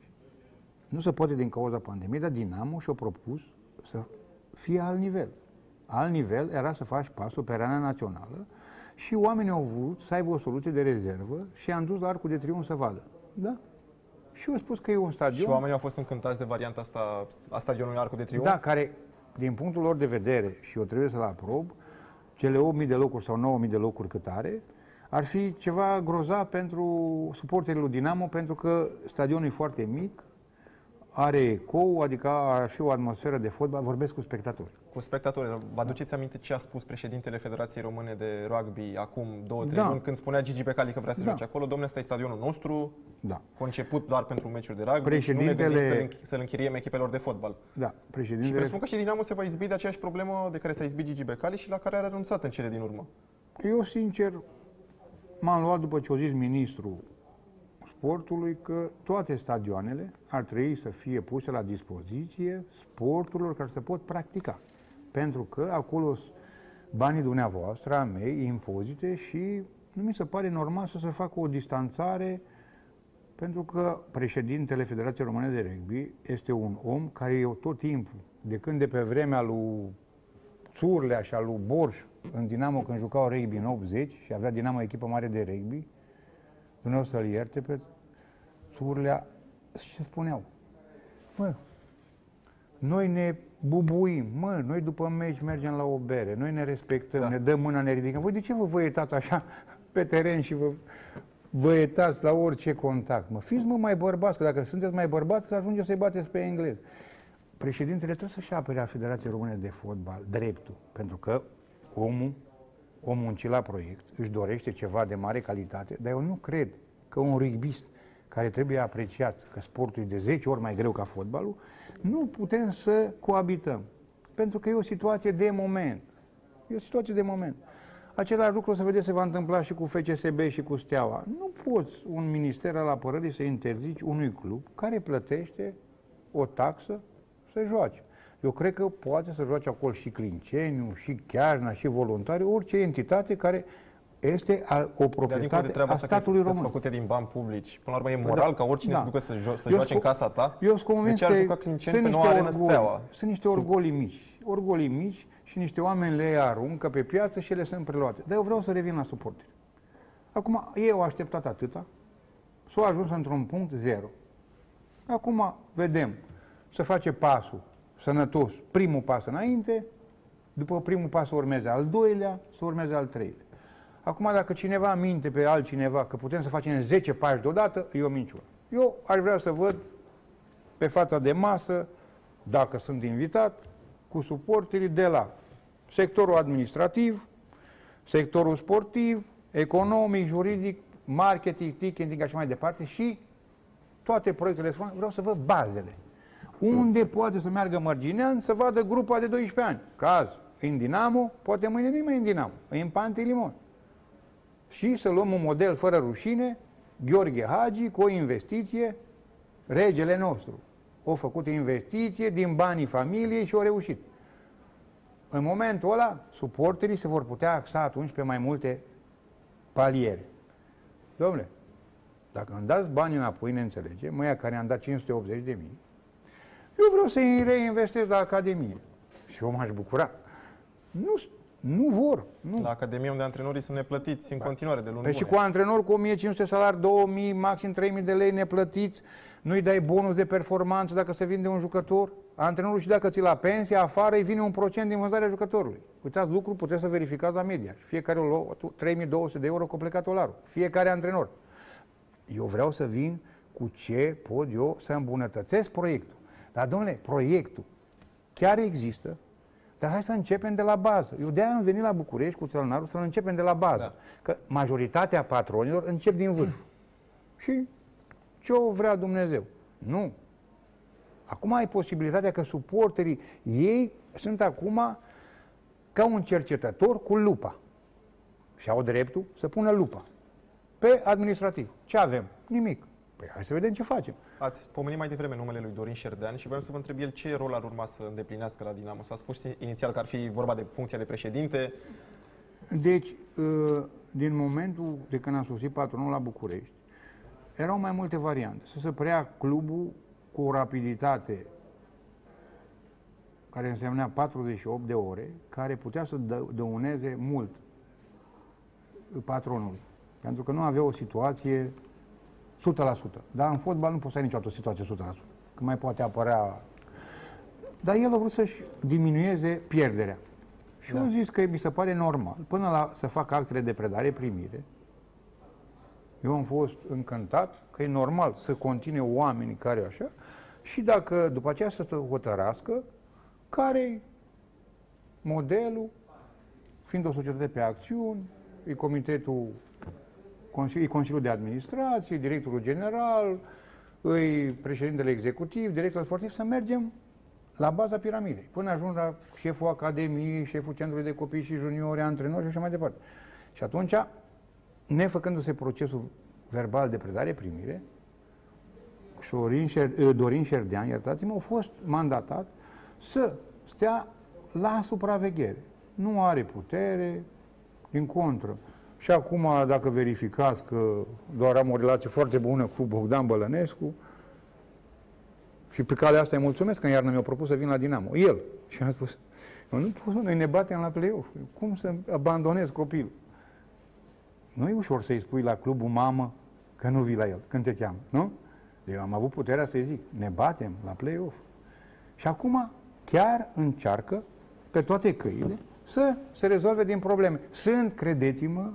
Speaker 2: nu se poate din cauza pandemiei, dar Dinamo și-a propus să fie alt nivel. Alt nivel era să faci pasul pe Arena Națională și oamenii au vrut să aibă o soluție de rezervă și i-am dus la Arcul de Triunf să vadă. Da? Și eu spus că e un stadion...
Speaker 1: Și oamenii au fost încântați de varianta asta a stadionului Arcul de Triunf?
Speaker 2: Da, care, din punctul lor de vedere, și eu trebuie să-l aprob, cele opt mii de locuri sau nouă mii de locuri cât are, ar fi ceva grozav pentru suporterii lui Dinamo, pentru că stadionul e foarte mic, are ecou, adică ar fi o atmosferă de fotbal, vorbesc cu spectatori.
Speaker 1: Cu spectatori. Vă aduceți aminte ce a spus președintele Federației Române de Rugby acum două, trei
Speaker 2: da.
Speaker 1: luni, când spunea Gigi Becali că vrea să
Speaker 2: da.
Speaker 1: joace acolo? Domnule, ăsta e stadionul nostru,
Speaker 2: da.
Speaker 1: conceput doar pentru meciuri de rugby
Speaker 2: președintele...
Speaker 1: și nu ne gândim să-l, să-l închiriem echipelor de fotbal.
Speaker 2: Da. Președintele...
Speaker 1: Și presupun că și Dinamo se va izbi de aceeași problemă de care s-a izbit Gigi Becali și la care a renunțat în cele din urmă.
Speaker 2: Eu, sincer, m-am luat după ce a zis ministrul sportului că toate stadioanele ar trebui să fie puse la dispoziție sporturilor care se pot practica. Pentru că acolo sunt banii dumneavoastră, a mei, impozite și nu mi se pare normal să se facă o distanțare, pentru că președintele Federației Române de Rugby este un om care eu tot timpul, de când de pe vremea lui Țurlea și a lui Borș în Dinamo când jucau rugby în optzeci și avea Dinamo echipă mare de rugby, Dumnezeu să-l ierte pe Țurlea, ce spuneau? Mă, noi ne bubuim, mă, noi după meci mergem la o bere, noi ne respectăm, da. ne dăm mâna, ne ridicăm. Voi de ce vă văietați așa pe teren și vă văietați la orice contact? Mă, fiți mă mai bărbați, că dacă sunteți mai bărbați, să ajungeți să-i bateți pe englez. Președintele trebuie să-și apere a Federației Române de Fotbal dreptul, pentru că omul o munci la proiect, își dorește ceva de mare calitate, dar eu nu cred că un rugbist care trebuie apreciat, că sportul e de zece ori mai greu ca fotbalul, nu putem să coabităm. Pentru că e o situație de moment. E o situație de moment. Același lucru, să vedeți, se va întâmpla și cu F C S B și cu Steaua. Nu poți un minister al apărării să interzici unui club care plătește o taxă să joace. Eu cred că poate să joace acolo și Clinceniu, și Chiajna, și voluntari, orice entitate care este o proprietate a statului român.
Speaker 1: Făcute din bani publici. Până la urmă e moral da, ca oricine da. să ducă să, jo- să joace în casa ta?
Speaker 2: Eu sunt convins că
Speaker 1: sunt niște, orgoli,
Speaker 2: sunt niște orgolii mici. Orgolii mici și niște oameni le aruncă pe piață și le sunt preluate. Dar eu vreau să revin la suporteri. Acum, ei au așteptat atâta, s-au ajuns într-un punct zero. Acum vedem, să face pasul sănătos, primul pas înainte, după primul pas urmează al doilea, să urmeze al treilea. Acum, dacă cineva minte pe altcineva că putem să facem zece pași deodată, e o minciună. Eu aș vrea să văd pe fața de masă, dacă sunt invitat, cu suporterii de la sectorul administrativ, sectorul sportiv, economic, juridic, marketing, ticketing și așa mai departe și toate proiectele, vreau să văd bazele. Unde poate să meargă Mărginean să vadă grupa de doisprezece ani? Caz, în Dinamo, poate mâine nu mai în Dinamo, e în Pantelimon. Și să luăm un model fără rușine, Gheorghe Hagi, cu o investiție, regele nostru. O făcut investiție din banii familiei și o reușit. În momentul ăla, suporterii se vor putea axa atunci pe mai multe paliere. Dom'le, Dacă îmi dați bani înapoi, ne înțelegem, măia care am dat cinci sute optzeci de mii, eu vreau să-i reinvestez la Academie. Și eu m-aș bucura. Nu, nu vor. Nu.
Speaker 1: La Academie unde antrenorii sunt neplătiți în continuare de luni
Speaker 2: Păi
Speaker 1: bune.
Speaker 2: și cu antrenori cu o mie cinci sute salari, două mii, maxim trei mii de lei neplătiți, nu-i dai bonus de performanță dacă se vinde un jucător. Antrenorul și dacă ți-l la pensie, afară îi vine un procent din vânzarea jucătorului. Uitați lucru, puteți să verificați la media. Fiecare o lua trei mii două sute de euro cu plecat dolarul. Fiecare antrenor. Eu vreau să vin cu ce pot eu să îmbunătățesc proiectul. Dar, domnule, proiectul chiar există, dar hai să începem de la bază. Eu de-aia am venit la București cu Țărănarul să începem de la bază. Da. Că majoritatea patronilor încep din vârf. Și ce o vrea Dumnezeu? Nu. Acum ai posibilitatea că suporterii ei sunt acum ca un cercetător cu lupa. Și au dreptul să pună lupa pe administrativ. Ce avem? Nimic. Păi hai să vedem ce facem.
Speaker 1: Ați pomenit mai devreme numele lui Dorin Șerdean și vreau să vă întreb el ce rol ar urma să îndeplinească la Dinamo. S-a spus inițial că ar fi vorba de funcția de președinte.
Speaker 2: Deci, din momentul de când a sosit patronul la București, erau mai multe variante. Să se preia clubul cu o rapiditate care însemna patruzeci și opt de ore, care putea să dă, dăuneze mult patronului. Pentru că nu avea o situație o sută la sută. Dar în fotbal nu poți să ai niciodată o situație o sută la sută. Că mai poate apărea... Dar el a vrut să-și diminueze pierderea. Și da. Eu am zis că mi se pare normal, până la să fac actele de predare-primire, eu am fost încântat că e normal să continue oamenii care așa și dacă după aceea să se hotărască care-i modelul, fiind o societate pe acțiuni, e comitetul, e Consiliul de Administrație, directorul general, e președintele executiv, directorul sportiv, să mergem la baza piramidei, până ajung la șeful Academiei, șeful Centrului de Copii și Juniori, antrenori și așa mai departe. Și atunci, nefăcându-se procesul verbal de predare-primire, Dorin Șerdean, iertați-mă, a fost mandatat să stea la supraveghere. Nu are putere, din contră. Și acum, dacă verificați că doar am o relație foarte bună cu Bogdan Bălănescu, și pe calea asta îi mulțumesc că în iarnă mi-a propus să vin la Dinamo. El. Și am spus, nu pot, noi ne batem la play-off. Cum să abandonez copilul? Nu e ușor să-i spui la clubul mamă că nu vii la el când te cheamă, nu? Eu am avut puterea să-i zic, ne batem la play-off. Și acum chiar încearcă pe toate căile să se rezolve din probleme. Sunt, credeți-mă,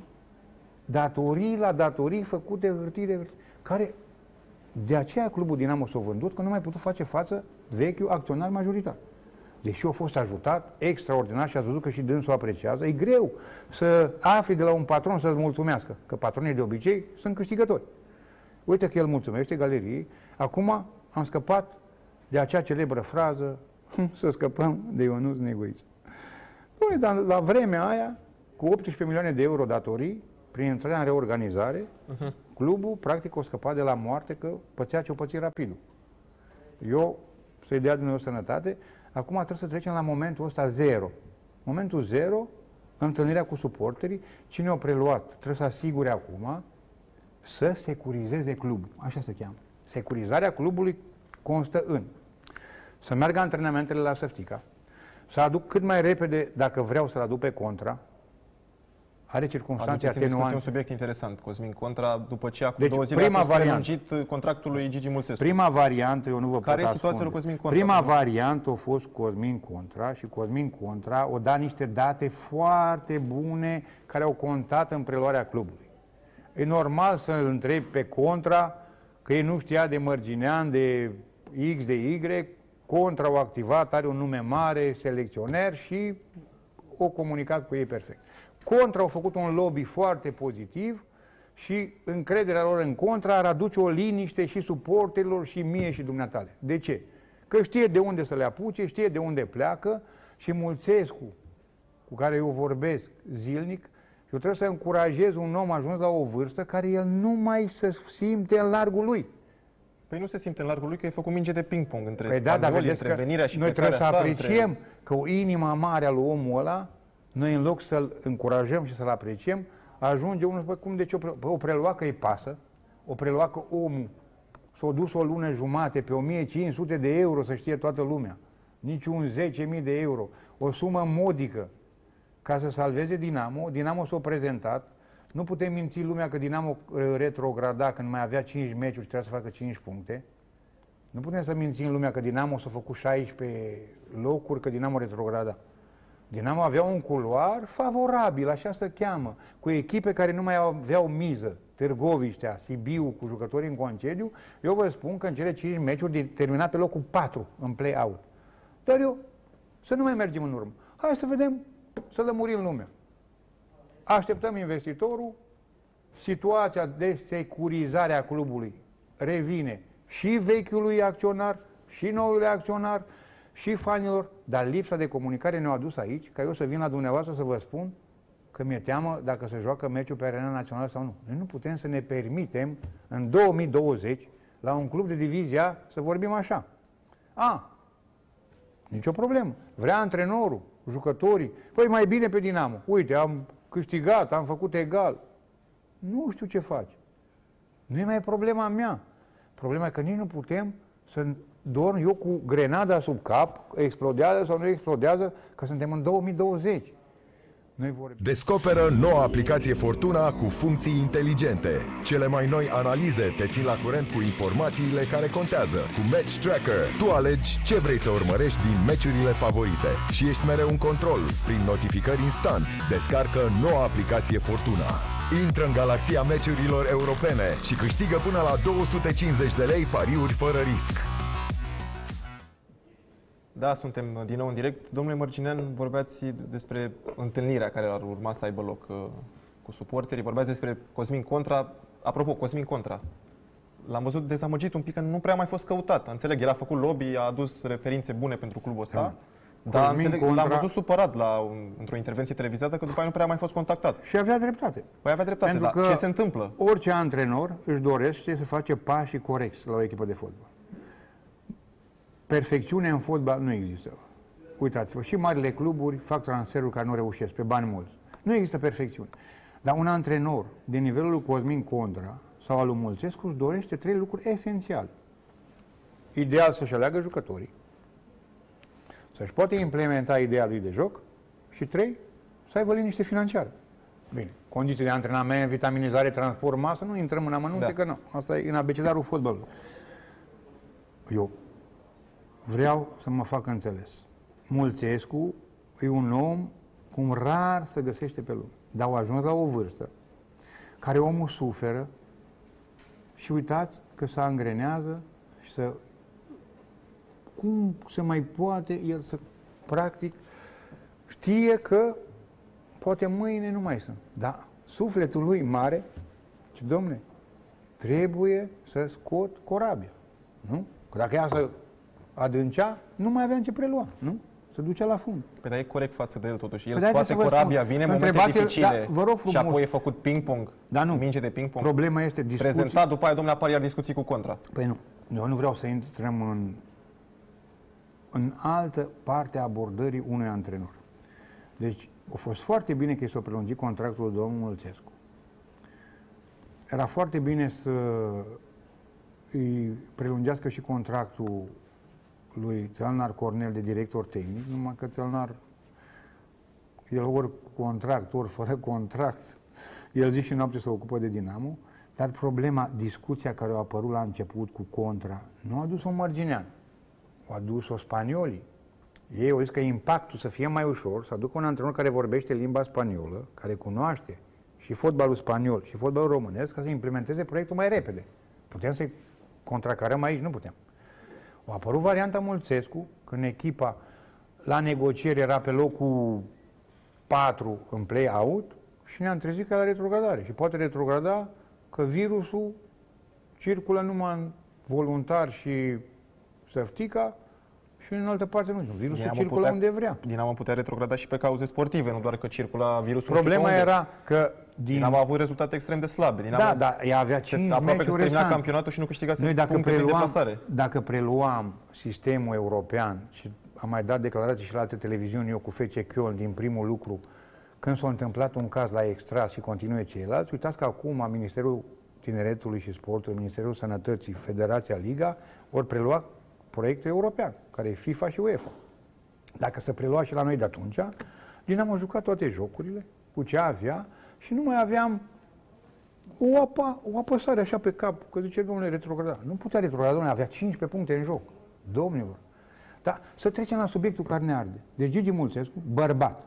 Speaker 2: datorii la datorii făcute hârtii de hârtii, care de aceea clubul Dinamo s-a vândut, că nu mai putut face față vechiul acționar majoritar. Deși a fost ajutat extraordinar și a văzut că și dânsul apreciază, e greu să afli de la un patron să-ți mulțumească, că patronii de obicei sunt câștigători. Uite că el mulțumește galeriei. Acum am scăpat de acea celebră frază, să scăpăm de Ionuț Negoiță. Doamne, dar la vremea aia, cu optsprezece milioane de euro datorii, prin intrarea în reorganizare, uh-huh. clubul practic o scăpat de la moarte, că pățea ce o păți Rapidul. Eu, să-i dea Dumnezeu sănătate, acum trebuie să trecem la momentul ăsta zero. Momentul zero, întâlnirea cu suporterii, cine o preluat, trebuie să asigure acum să securizeze clubul. Așa se cheamă. Securizarea clubului constă în să meargă antrenamentele la Săftica, să aduc cât mai repede, dacă vreau să-l aduc pe Contra, are circunstanțe atenuante.
Speaker 1: un subiect interesant, Cosmin Contra, după ce acum
Speaker 2: deci,
Speaker 1: două zile
Speaker 2: prima
Speaker 1: a fost
Speaker 2: variantă,
Speaker 1: prelungit contractul lui Gigi Mulțescu.
Speaker 2: Prima variantă, eu nu vă
Speaker 1: Care
Speaker 2: pot
Speaker 1: e situația lui
Speaker 2: ascunde.
Speaker 1: Cosmin Contra?
Speaker 2: Prima variantă a fost Cosmin Contra și Cosmin Contra o dat niște date foarte bune care au contat în preluarea clubului. E normal să îl întrebi pe Contra că ei nu știa de Mărginean, de X, de Y, Contra o activat, are un nume mare, selecționer și o comunicat cu ei perfect. Contra au făcut un lobby foarte pozitiv și încrederea lor în Contra ar aduce o liniște și suporterilor și mie și dumneatale. De ce? Că știe de unde să le apuce, știe de unde pleacă și Mulțescu, cu care eu vorbesc zilnic, eu trebuie să încurajez un om ajuns la o vârstă care el nu mai se simte în largul lui.
Speaker 1: Păi nu se simte în largul lui că e făcut minge de ping-pong între
Speaker 2: păi da,
Speaker 1: spanioli, între venirea și
Speaker 2: noi trebuie să apreciem
Speaker 1: între...
Speaker 2: că o inimă mare al omul ăla, noi în loc să-l încurajăm și să-l apreciem, ajunge unul, păi cum de ce o, pre... o prelua că îi pasă, o preluat că omul s-a dus o lună jumate pe o mie cinci sute de euro, să știe toată lumea. Nici un zece mii de euro. O sumă modică ca să salveze Dinamo. Dinamo s-a prezentat. Nu putem minți lumea că Dinamo retrograda când mai avea cinci meciuri și trebuia să facă cinci puncte. Nu putem să mințim lumea că Dinamo s-a făcut șaisprezece locuri, că Dinamo retrograda. Dinamo avea un culoar favorabil, așa se cheamă, cu echipe care nu mai aveau miză. Târgoviștea, Sibiu, cu jucători în concediu. Eu vă spun că în cele cinci meciuri termina pe locul patru în play-out. Dar eu, să nu mai mergem în urmă. Hai să vedem, să lămurim lumea. Așteptăm investitorul, situația de securizare a clubului revine și vechiului acționar, și noului acționar, și fanilor, dar lipsa de comunicare ne-a adus aici, ca eu să vin la dumneavoastră să vă spun că mi-e teamă dacă se joacă meciul pe arena națională sau nu. Noi nu putem să ne permitem în două mii douăzeci la un club de divizia să vorbim așa. A, nicio problemă. Vrea antrenorul, jucătorii. Păi mai bine pe Dinamo. Uite, am câștigat, am făcut egal. Nu știu ce faci. Nu e mai problema mea. Problema e că nici nu putem să dorm eu cu grenada sub cap, explodează sau nu explodează, că suntem în două mii douăzeci. Noi vorbim.
Speaker 3: Descoperă noua aplicație Fortuna cu funcții inteligente. Cele mai noi analize te țin la curent cu informațiile care contează. Cu Match Tracker, tu alegi ce vrei să urmărești din meciurile favorite și ești mereu în control, prin notificări instant. Descarcă noua aplicație Fortuna. Intră în galaxia meciurilor europene și câștigă până la două sute cincizeci de lei pariuri fără risc.
Speaker 1: Da, suntem din nou în direct. Domnule Mărginean, vorbeați despre întâlnirea care ar urma să aibă loc uh, cu suporterii. Vorbeați despre Cosmin Contra. Apropo, Cosmin Contra. L-am văzut dezamăgit un pic, că nu prea a mai fost căutat. Înțeleg, el a făcut lobby, a adus referințe bune pentru clubul ăsta. Da. Dar înțeleg, Contra... l-am văzut supărat la un, într-o intervenție televizată, că după aia nu prea a mai fost contactat.
Speaker 2: Și avea dreptate.
Speaker 1: Păi avea dreptate,
Speaker 2: pentru
Speaker 1: dar
Speaker 2: că
Speaker 1: ce se întâmplă?
Speaker 2: Orice antrenor își dorește să face pașii corecți la o echipă de fotbal. Perfecțiune în fotbal nu există. Uitați-vă, și marile cluburi fac transferuri care nu reușesc, pe bani mulți. Nu există perfecțiune. Dar un antrenor de nivelul lui Cosmin Contra sau al lui Mulțescu își dorește trei lucruri esențiale. Ideal să-și aleagă jucătorii, să-și poate implementa ideea lui de joc și trei, să aibă liniște financiară. Bine, condiții de antrenament, vitaminizare, transport, masă, nu intrăm în amănunte, da. Că nu. Asta e în abecedarul fotbalului. Eu vreau să mă fac înțeles. Mulțescu e un om cum rar se găsește pe lume. Dar au ajuns la o vârstă care omul suferă și uitați că se angrenează și să... Cum se mai poate el să, practic, știe că poate mâine nu mai sunt. Dar sufletul lui mare și, domne, trebuie să scot corabia. Nu? Că dacă ea să adâncea, nu mai aveam ce prelua, nu? Se ducea la fund.
Speaker 1: Păi dar e corect față de el totuși. El
Speaker 2: păi
Speaker 1: scoate corabia, vine în momente dificile,
Speaker 2: da, vă rog frumos,
Speaker 1: și apoi e făcut ping-pong,
Speaker 2: da, nu.
Speaker 1: minge de ping-pong.
Speaker 2: Problema este discuții.
Speaker 1: Prezentat, după aia, domnule, apar iar discuții cu Contra.
Speaker 2: Păi nu. Eu nu vreau să intrăm în, în altă parte a abordării unui antrenor. Deci, a fost foarte bine că i s-a prelungit contractul domnului Mulțescu. Era foarte bine să îi prelungească și contractul lui Țelnar Cornel de director tehnic, numai că Țelnar, el ori contract, ori fără contract, el zi și noapte se ocupă de Dinamo, dar problema, discuția care a apărut la început cu Contra, nu a adus-o Mărginean, a adus-o spaniolii. Ei au zis că impactul să fie mai ușor, să aducă un antrenor care vorbește limba spaniolă, care cunoaște și fotbalul spaniol și fotbalul românesc, ca să implementeze proiectul mai repede. Putem să-i contracarăm aici? Nu putem. A apărut varianta Mulțescu, când echipa la negocieri era pe locul patru în play-out și ne-am trezit ca la retrogradare. Și poate retrograda că virusul circulă numai în voluntari și săftica și în altă parte nu. Virusul Dinamo circulă
Speaker 1: putea,
Speaker 2: unde vrea.
Speaker 1: Dinamo putea retrograda și pe cauze sportive, nu doar că circula virusul.
Speaker 2: Problema era că din...
Speaker 1: Dinamo a avut rezultate extrem de slabe. Dinamo
Speaker 2: da, da, ea avea cinci
Speaker 1: aproape
Speaker 2: meciuri
Speaker 1: că termina
Speaker 2: restanți.
Speaker 1: campionatul și nu câștigase
Speaker 2: Noi dacă
Speaker 1: puncte prin deplasare.
Speaker 2: Dacă preluam sistemul european și am mai dat declarații și la alte televiziuni, eu cu F C Köln din primul lucru, când s-a întâmplat un caz la Extras și continuă ceilalți, uitați că acum Ministerul Tineretului și Sportului, Ministerul Sănătății, Federația Liga, ori prelua proiectul european, care e FIFA și UEFA. Dacă se prelua și la noi de atunci, Dinamo a jucat toate jocurile, cu ce avea, și nu mai aveam o, apa, o apăsare așa pe cap, că zice, domnule, retrograda. Nu putea retrograda, domnule, avea cincisprezece puncte în joc. Domnilor. Dar să trecem la subiectul care ne arde. Deci Gigi Mulțescu, bărbat,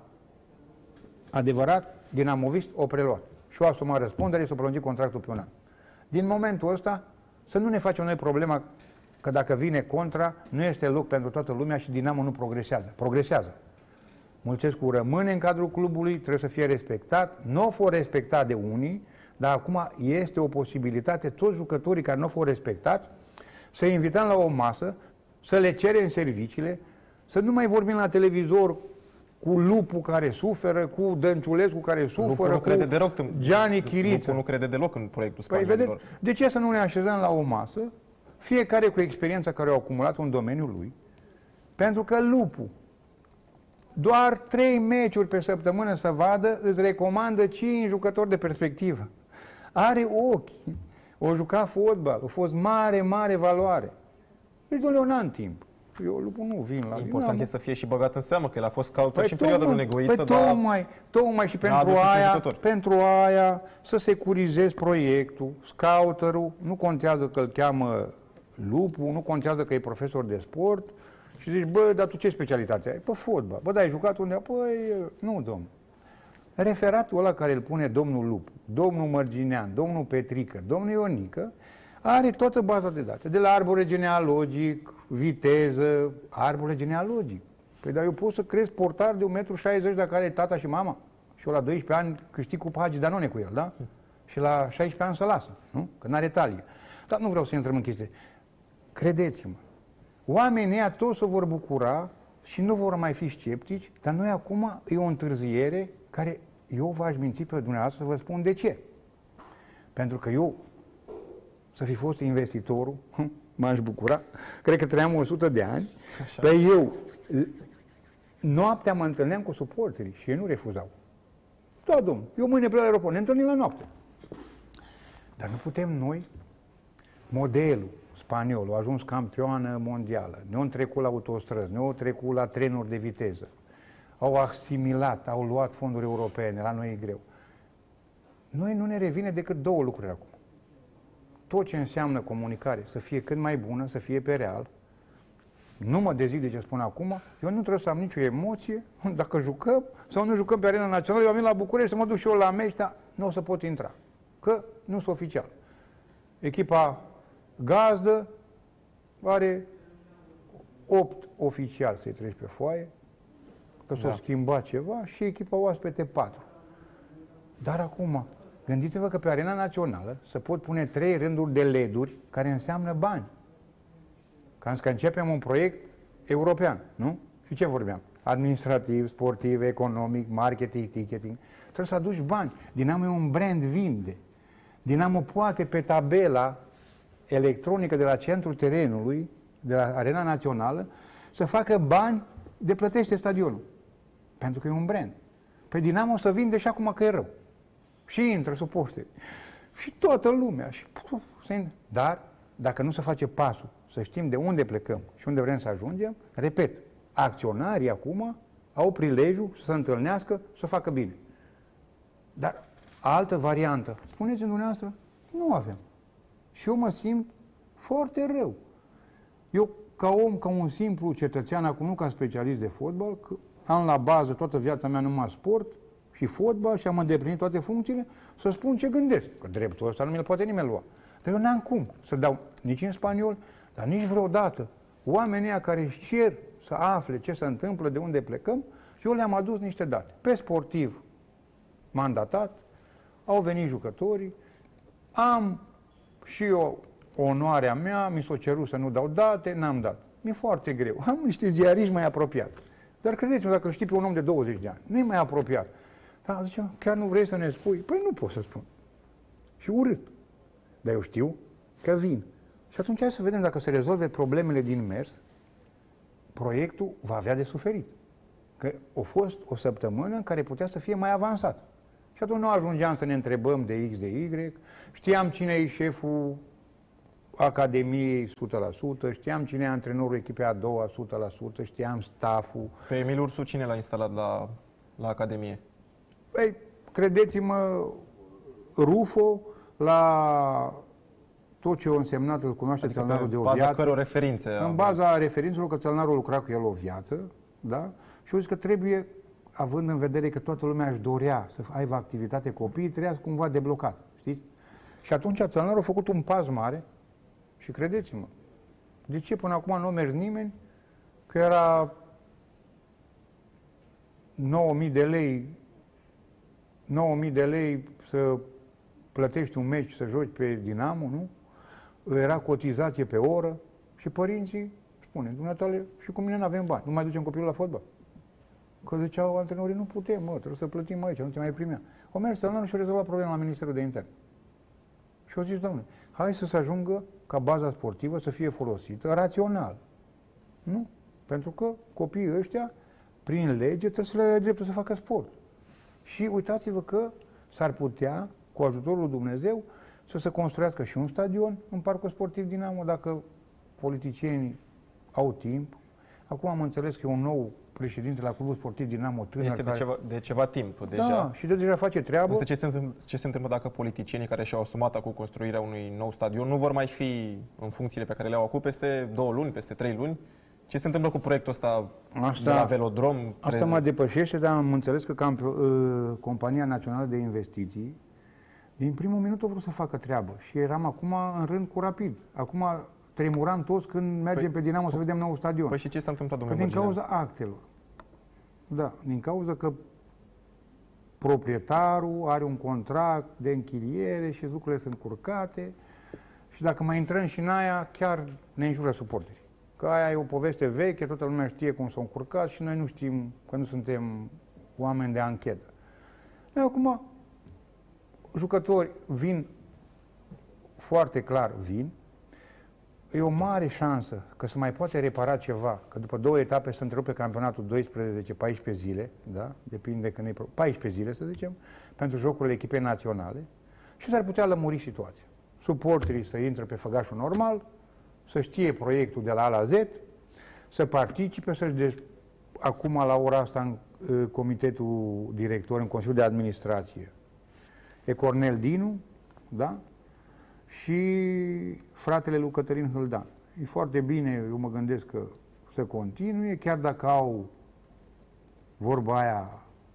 Speaker 2: adevărat, dinamovist, o preluat. Și-o asumat răspundere, s-o prelungit contractul pe un an. Din momentul ăsta, să nu ne facem noi problema că dacă vine contra, nu este loc pentru toată lumea și Dinamo nu progresează. Progresează. Mulțescu rămâne în cadrul clubului, trebuie să fie respectat. Nu au fost respectat de unii, dar acum este o posibilitate, toți jucătorii care nu au fost respectați, să invităm la o masă, să le cerem serviciile, să nu mai vorbim la televizor cu Lupu care suferă, cu Dănciulescu care suferă,
Speaker 1: nu
Speaker 2: cu
Speaker 1: crede deloc în,
Speaker 2: Gianni Chiriță.
Speaker 1: Lupu nu crede deloc în proiectul
Speaker 2: Păi
Speaker 1: spaniolilor.
Speaker 2: vedeți, de ce să nu ne așezăm la o masă, fiecare cu experiența care au acumulat în domeniul lui, pentru că Lupu, doar trei meciuri pe săptămână să vadă, îți recomandă cinci jucători de perspectivă. Are ochi, o jucat fotbal, a fost mare, mare valoare. Deci, domnule, un an timp. Eu Lupu nu vin la
Speaker 1: Important
Speaker 2: Dinamo.
Speaker 1: e să fie și băgat în seamă, că el a fost scouter
Speaker 2: Păi
Speaker 1: și în perioada lui Negoiță,
Speaker 2: păi
Speaker 1: dar
Speaker 2: tocmai, tocmai și pentru
Speaker 1: adus niște
Speaker 2: aia,
Speaker 1: jucători.
Speaker 2: pentru aia să securizezi proiectul, scouterul, nu contează că îl cheamă Lupu, nu contează că e profesor de sport și zici, bă, dar tu ce specialitate ai? Păi fotbal. Bă, dar ai jucat unde? Păi, nu, domn. Referatul ăla care îl pune domnul Lupu, domnul Mărginean, domnul Petrică, domnul Ionică, are toată baza de date. De la arbore genealogic, viteză, arbore genealogic. Păi dar eu pot să cresc portar de un metru șaizeci dacă are tata și mama. Și eu la doisprezece ani câștig cupa Hagi Danone cu el, da? Și la șaisprezece ani să lasă, nu? Că n-are talie. Dar nu vreau să intrăm în chestii. Credeți-mă, oamenii ăia toți se vor bucura și nu vor mai fi sceptici, dar noi acum e o întârziere care eu v-aș minți pe dumneavoastră să vă spun de ce. Pentru că eu, să fi fost investitorul, m-aș bucura, cred că trăiam o sută de ani, pe eu, noaptea mă întâlneam cu suporterii și ei nu refuzau. Da, domn, eu mâine plec la aeroport, ne întâlnim la noapte. Dar nu putem noi, modelul spaniol, a ajuns campioană mondială, ne-au trecut la autostrăzi, ne-au trecut la trenuri de viteză, au asimilat, au luat fonduri europene, la noi e greu. Noi nu ne revine decât două lucruri acum. Tot ce înseamnă comunicare, să fie cât mai bună, să fie pe real. Nu mă dezic de ce spun acum, eu nu trebuie să am nicio emoție, dacă jucăm sau nu jucăm pe arena națională, eu am venit la București să mă duc și eu la meci, dar nu o să pot intra, că nu sunt oficial. Echipa gazdă are opt oficiali să-i treci pe foaie, că s-a
Speaker 1: Da.
Speaker 2: schimbat ceva, și echipa oaspete patru. Dar acum, gândiți-vă că pe arena națională se pot pune trei rânduri de L E D-uri care înseamnă bani. Ca să începem un proiect european, nu? Și ce vorbeam? Administrativ, sportiv, economic, marketing, ticketing. Trebuie să aduci bani. Dinamo e un brand, vinde. Dinamo poate pe tabela electronică de la centrul terenului, de la arena națională, să facă bani de plătește stadionul. Pentru că e un brand. Pe Dinamo să vinde și acum că e rău. Și intră suporteri. Și toată lumea. Și, puf, dar, dacă nu se face pasul, să știm de unde plecăm și unde vrem să ajungem, repet, acționarii acum au prilejul să se întâlnească, să facă bine. Dar altă variantă, spuneți-mi dumneavoastră, nu avem. Și eu mă simt foarte rău. Eu, ca om, ca un simplu cetățean, acum nu ca specialist de fotbal, că am la bază toată viața mea numai sport și fotbal și am îndeplinit toate funcțiile, să spun ce gândesc. Că dreptul ăsta nu mi-l poate nimeni lua. Dar eu n-am cum să dau nici în spaniol, dar nici vreodată. Oamenii ăia care își cer să afle ce se întâmplă, de unde plecăm, eu le-am adus niște date. Pe sportiv mandatat, au venit jucătorii, am și eu onoarea mea, mi s-o cerut să nu dau date, n-am dat. Mi-e foarte greu. Am niște ziariști mai apropiați. Dar credeți-mă, dacă știi pe un om de douăzeci de ani, nu e mai apropiat. Dar zice, chiar nu vrei să ne spui? Păi nu pot să spun. Și urât. Dar eu știu că vin. Și atunci hai să vedem dacă se rezolve problemele din mers, proiectul va avea de suferit. Că a fost o săptămână în care putea să fie mai avansat. Și atunci nu ajungeam să ne întrebăm de X, de Y. Știam cine e șeful Academiei o sută la sută, știam cine e antrenorul echipei a doua o sută la sută, știam stafful.
Speaker 1: Pe Emil Ursu cine l-a instalat la, la Academie?
Speaker 2: Păi, credeți-mă, Rufo, la tot ce a însemnat, îl cunoaște adică Țălnarul de o viață.
Speaker 1: În baza căror referințe?
Speaker 2: În baza referințelor că Țălnarul lucra cu el o viață, da? Și eu zic că trebuie, având în vedere că toată lumea își dorea să aibă activitate copiii, trebuia cumva deblocat, știți? Și atunci Țălnarul a făcut un pas mare și credeți-mă, de ce până acum nu a mers nimeni? Că era nouă mii de lei, nouă mii de lei să plătești un meci, să joci pe Dinamo, nu? Era cotizație pe oră și părinții spune, dumneavoastră, și cu mine nu avem bani, nu mai ducem copilul la fotbal. Că ziceau antrenorii, nu putem, mă, trebuie să plătim aici, nu te mai primea. O mers Țălnarul și a rezolvat problema la Ministerul de Interne. Și au zis, domnule, hai să se ajungă ca baza sportivă să fie folosită rațional. Nu? Pentru că copiii ăștia, prin lege, trebuie să le dea dreptul să facă sport. Și uitați-vă că s-ar putea, cu ajutorul lui Dumnezeu, să se construiască și un stadion în Parcul Sportiv Dinamo, dacă politicienii au timp. Acum am înțeles că e un nou președinte la Clubul Sportiv Dinamo tânăr.
Speaker 1: Este de,
Speaker 2: care...
Speaker 1: ceva, de ceva timp deja.
Speaker 2: Da, și de deja face treabă.
Speaker 1: Însă ce se, întâmplă, ce se întâmplă dacă politicienii care și-au asumat acum construirea unui nou stadion nu vor mai fi în funcțiile pe care le au acum peste două luni, peste trei luni? Ce se întâmplă cu proiectul ăsta
Speaker 2: asta,
Speaker 1: de la Velodrom?
Speaker 2: Asta mă depășește, dar am înțeles că camp, uh, Compania Națională de Investiții din primul minut a vrut să facă treabă și eram acum în rând cu Rapid. Acum tremuram toți când mergem păi, pe Dinamo să vedem nou stadion.
Speaker 1: Păi și ce s-a întâmplat, domnule
Speaker 2: Din cauza actelor. Da, din cauza că proprietarul are un contract de închiriere și lucrurile sunt curcate și dacă mai intrăm și în aia, chiar ne înjură suporterii. Că aia e o poveste veche, toată lumea știe cum s-au încurcat și noi nu știm, că nu suntem oameni de anchetă. Noi acum, jucători vin, foarte clar vin, e o mare șansă că se mai poate repara ceva, că după două etape se întrerupe campionatul doisprezece paisprezece zile, da? Depinde când e paisprezece zile, să zicem, pentru jocurile echipei naționale și s-ar putea lămuri situația. Suporterii să intre pe făgașul normal, să știe proiectul de la A la Z, să participe, să-și de... acum la ora asta în uh, comitetul director, în Consiliul de Administrație, e Cornel Dinu, da? Și fratele lui Cătălin Hâldan. E foarte bine, eu mă gândesc că să continue, chiar dacă au vorba aia,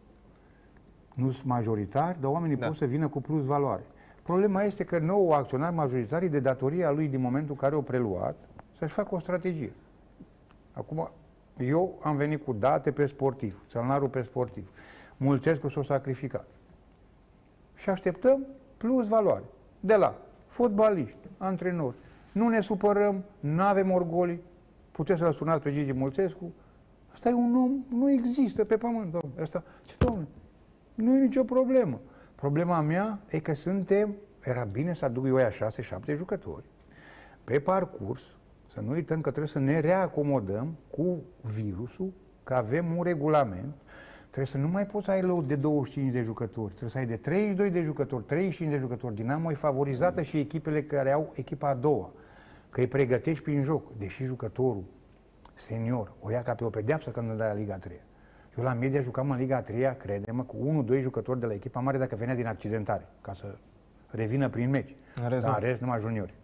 Speaker 2: nu sunt majoritari, dar oamenii da. pot să vină cu plus valoare. Problema este că nou acționar majoritarii de datoria lui din momentul în care o preluat, să-și facă o strategie. Acum, eu am venit cu date pe sportiv, Țălnarul pe sportiv, Mulțescu s-a sacrificat. Și așteptăm plus valoare. De la fotbaliști, antrenori. Nu ne supărăm, nu avem orgolii. Puteți să-l sunați pe Gigi Mulțescu. Asta e un om, nu există pe pământ, domnule. Asta, ce domnule? Nu e nicio problemă. Problema mea e că suntem, era bine să aduc eu aia șase, șapte jucători. Pe parcurs, să nu uităm că trebuie să ne reacomodăm cu virusul, că avem un regulament. Trebuie să nu mai poți să ai loc de douăzeci și cinci de jucători, trebuie să ai de treizeci și doi de jucători, treizeci și cinci de jucători. Dinamo e favorizată și echipele care au echipa a doua, că îi pregătești prin joc, deși jucătorul senior o ia ca pe o pedeapsă când îl dai la Liga a treia. Eu la media jucam în Liga a treia, crede-mă, cu unu doi jucători de la echipa mare dacă venea din accidentare, ca să revină prin meci.
Speaker 1: În rest,
Speaker 2: Dar în rest numai juniori.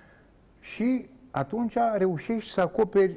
Speaker 2: Și atunci reușești să acoperi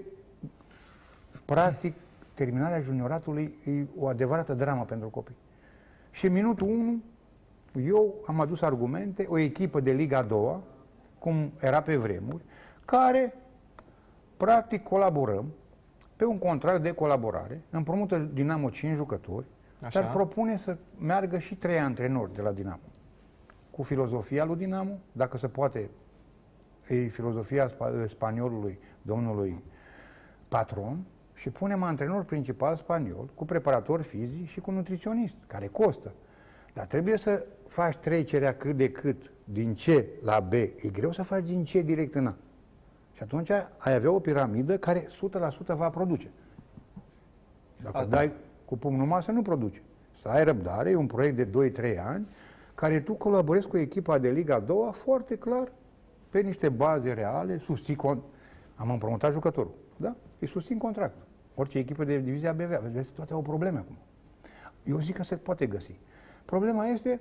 Speaker 2: practic terminarea junioratului e o adevărată dramă pentru copii. Și în minutul unu, eu am adus argumente, o echipă de Liga a doua, cum era pe vremuri, care, practic, colaborăm pe un contract de colaborare, împrumută Dinamo cinci jucători, Așa. dar propune să meargă și trei antrenori de la Dinamo. Cu filozofia lui Dinamo, dacă se poate, e filozofia spa- spaniolului, domnului patron, și punem antrenor principal spaniol, cu preparator fizic și cu nutriționist, care costă. Dar trebuie să faci trecerea cât de cât din C la B. E greu să faci din C direct în A. Și atunci ai avea o piramidă care o sută la sută va produce. Dacă Alta. dai cu pumnul masă, nu produce. să ai răbdare, e un proiect de doi trei ani, care tu colaborezi cu echipa de Liga a doua foarte clar, pe niște baze reale, susții, con... am împrumutat jucătorul, da? Îi susțin contractul. Orice echipă de divizia B V A, vezi, toate au probleme acum. Eu zic că se poate găsi. Problema este,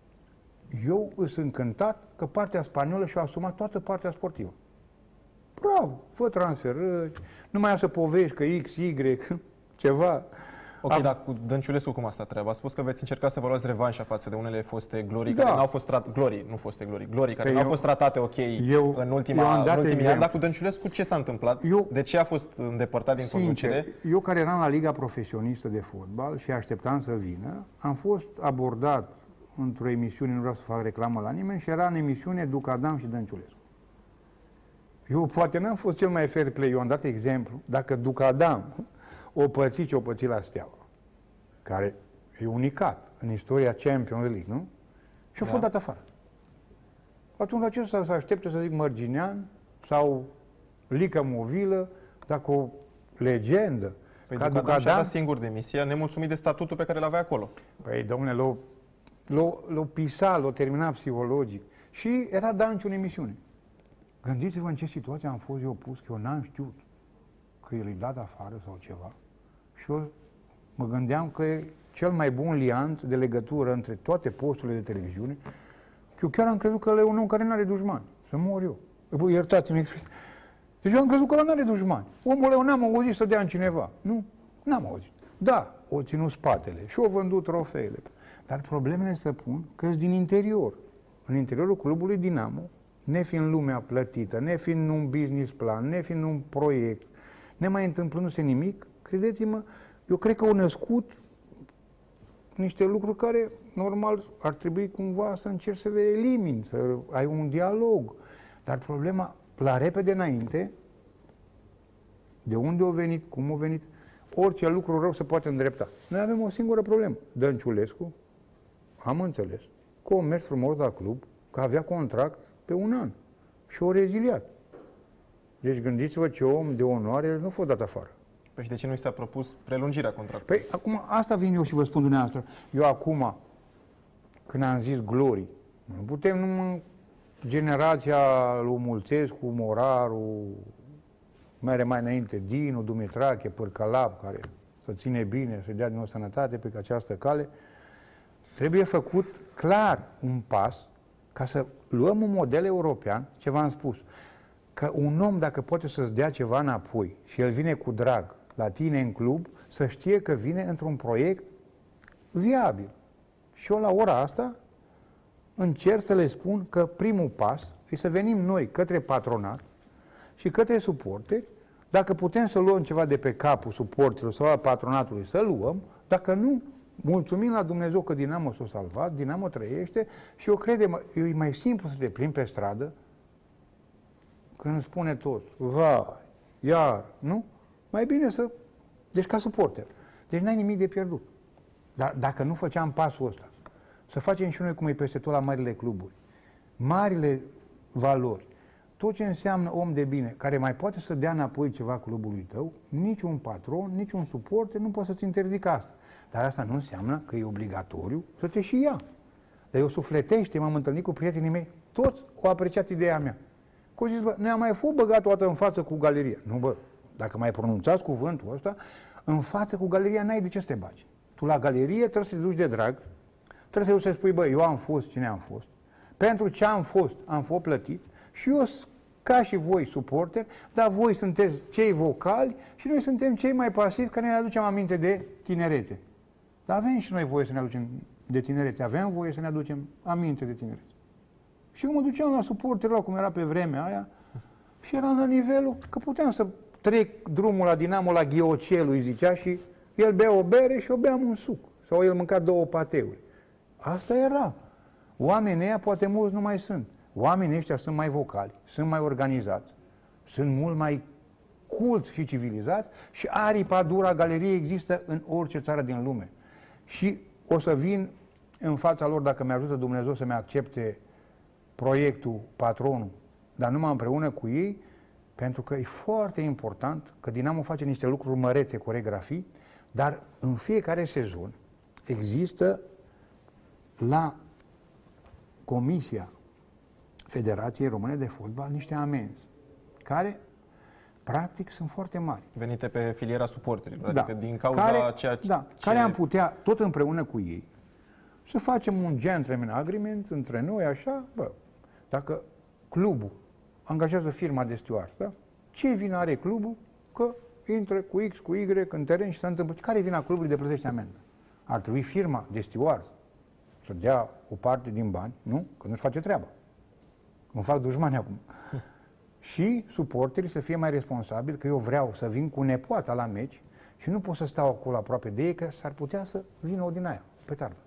Speaker 2: eu sunt încântat că partea spaniolă și-a asumat toată partea sportivă. Bravo, fă transferări, nu mai ai să povești că X, Y, ceva.
Speaker 1: Ok,
Speaker 2: A...
Speaker 1: dar cu Dănciulescu cum a stat treaba? A spus că veți încerca să vă luați revanșa față de unele foste glorii
Speaker 2: Da.
Speaker 1: care n-au fost tratate, glorii, nu foste glorii, glorii care
Speaker 2: Păi
Speaker 1: n-au
Speaker 2: eu-
Speaker 1: fost tratate ok
Speaker 2: eu-
Speaker 1: în,
Speaker 2: eu
Speaker 1: ultima,
Speaker 2: am dat
Speaker 1: în ultimii
Speaker 2: exemplu.
Speaker 1: ani, dar cu Dănciulescu ce s-a întâmplat?
Speaker 2: Eu-
Speaker 1: De ce a fost îndepărtat din
Speaker 2: Sincer,
Speaker 1: conducere?
Speaker 2: eu care eram la Liga Profesionistă de Fotbal și așteptam să vină, am fost abordat într-o emisiune, nu vreau să fac reclamă la nimeni, și era în emisiune Duc Adam și Dănciulescu. Eu poate n-am fost cel mai fair play, eu am dat exemplu, dacă Duc Adam o pățit ce o pățit la Steaua, care e unicat în istoria Champions League, nu? Și a fost
Speaker 1: Da.
Speaker 2: dat afară. Atunci la ce să se aștepte să zic Mărginean sau Lică Movilă, dacă o legendă
Speaker 1: Păi
Speaker 2: ca
Speaker 1: Duc
Speaker 2: Duc
Speaker 1: Adam și-a
Speaker 2: Adam...
Speaker 1: dat singur demisia, nemulțumit de statutul pe care l-avea acolo.
Speaker 2: Păi, domnule, l-o, l-o, l-o pisa, l-o termina psihologic. Și era Danciu în emisiune. Gândiți-vă în ce situație am fost eu pus, că eu n-am știut că el îi dat afară sau ceva. Și eu mă gândeam că e cel mai bun liant de legătură între toate posturile de televiziune. Că eu chiar am crezut că ăla e un om care n-are dușmani. Să mor eu. Bă, iertați-mi expresia. Deci eu am crezut că ăla n-are dușmani. Omul ăla n-am auzit să dea în cineva. Nu, n-am auzit. Da, o ținut spatele și o vândut trofeele. Dar problemele se pun că sunt din interior. În interiorul clubului Dinamo, nefiind lumea plătită, nefiind un business plan, nefiind un proiect, nemai întâmplându-se nimic, credeți-mă, eu cred că au născut niște lucruri care, normal, ar trebui cumva să încerci să le elimini, să ai un dialog. Dar problema, la repede înainte, de unde a venit, cum a venit, orice lucru rău se poate îndrepta. Noi avem o singură problemă. Dănciulescu, am înțeles, că a mers frumos la club, că avea contract pe un an și o reziliat. Deci gândiți-vă ce om de onoare nu a fost dat afară.
Speaker 1: Păi și de ce nu i s-a propus prelungirea contractului?
Speaker 2: Păi acum, asta vin eu și vă spun dumneavoastră. Eu acum, când am zis glorii, nu putem numai generația lui Mulțescu, Moraru, mere mai înainte, Dinu, Dumitrache, Pârcălap, care să ține bine, să dea din o sănătate pe această cale. Trebuie făcut clar un pas ca să luăm un model european, ce v-am spus, că un om, dacă poate să-ți dea ceva înapoi și el vine cu drag la tine în club, să știe că vine într-un proiect viabil. Și eu la ora asta încerc să le spun că primul pas e să venim noi către patronat și către suporteri, dacă putem să luăm ceva de pe capul suporterilor sau a patronatului, să luăm, dacă nu, mulțumim la Dumnezeu că Dinamo s-a salvat, Dinamo trăiește și eu credem, e mai simplu să te plimbi pe stradă când spune tot, vai, iar, nu? Mai bine să... Deci ca suporter. Deci n-ai nimic de pierdut. Dar dacă nu făceam pasul ăsta, să facem și noi cum e peste tot la marile cluburi, marile valori, tot ce înseamnă om de bine, care mai poate să dea înapoi ceva clubului tău, niciun patron, niciun suporter nu poate să-ți interzică asta. Dar asta nu înseamnă că e obligatoriu să te și ia. Dar eu sufletește, m-am întâlnit cu prietenii mei, toți au apreciat ideea mea. Că au zis, bă, ne-am mai fost băgat o dată în față cu galeria. Nu, bă, dacă mai pronunțați cuvântul ăsta, în față cu galeria n-ai de ce să te bagi. Tu la galerie trebuie să te duci de drag, trebuie să te duci să spui, bă, eu am fost cine am fost, pentru ce am fost, am fost plătit și eu, ca și voi, suporteri, dar voi sunteți cei vocali și noi suntem cei mai pasivi care ne aducem aminte de tinerețe. Dar avem și noi voie să ne aducem de tinerețe, avem voie să ne aducem aminte de tinerețe. Și eu mă duceam la suporterul, cum era pe vremea aia, și eram la nivelul că puteam să trec drumul la Dinamo, la Ghiocelu, îi zicea, și el bea o bere și eu beam un suc. Sau el mânca două pateuri. Asta era. Oamenii ăia poate mulți nu mai sunt. Oamenii ăștia sunt mai vocali, sunt mai organizați, sunt mult mai culți și civilizați și aripa dura galeriei există în orice țară din lume. Și o să vin în fața lor, dacă mi-ajută Dumnezeu să-mi accepte proiectul, patronul, dar numai împreună cu ei, pentru că e foarte important că Dinamo face niște lucruri mărețe, coregrafii, dar în fiecare sezon există la Comisia Federației Române de Fotbal niște amenzi care practic sunt foarte mari.
Speaker 1: Venite pe filiera suporterilor,
Speaker 2: Da.
Speaker 1: adică din cauza
Speaker 2: care,
Speaker 1: ceea ce...
Speaker 2: da, care am putea, tot împreună cu ei, să facem un gentleman agreement între noi, așa, bă, dacă clubul angajează firma de steward, da? Ce vină are clubul că intră cu X, cu Y în teren și se întâmplă? Care e vina clubului de plătește amendă? Ar trebui firma de steward să dea o parte din bani, nu? Că nu-și face treaba. Îmi fac dușmani acum. Și suporterii să fie mai responsabili, că eu vreau să vin cu nepoata la meci și nu pot să stau acolo aproape de ei, că s-ar putea să vină o din aia, petardă.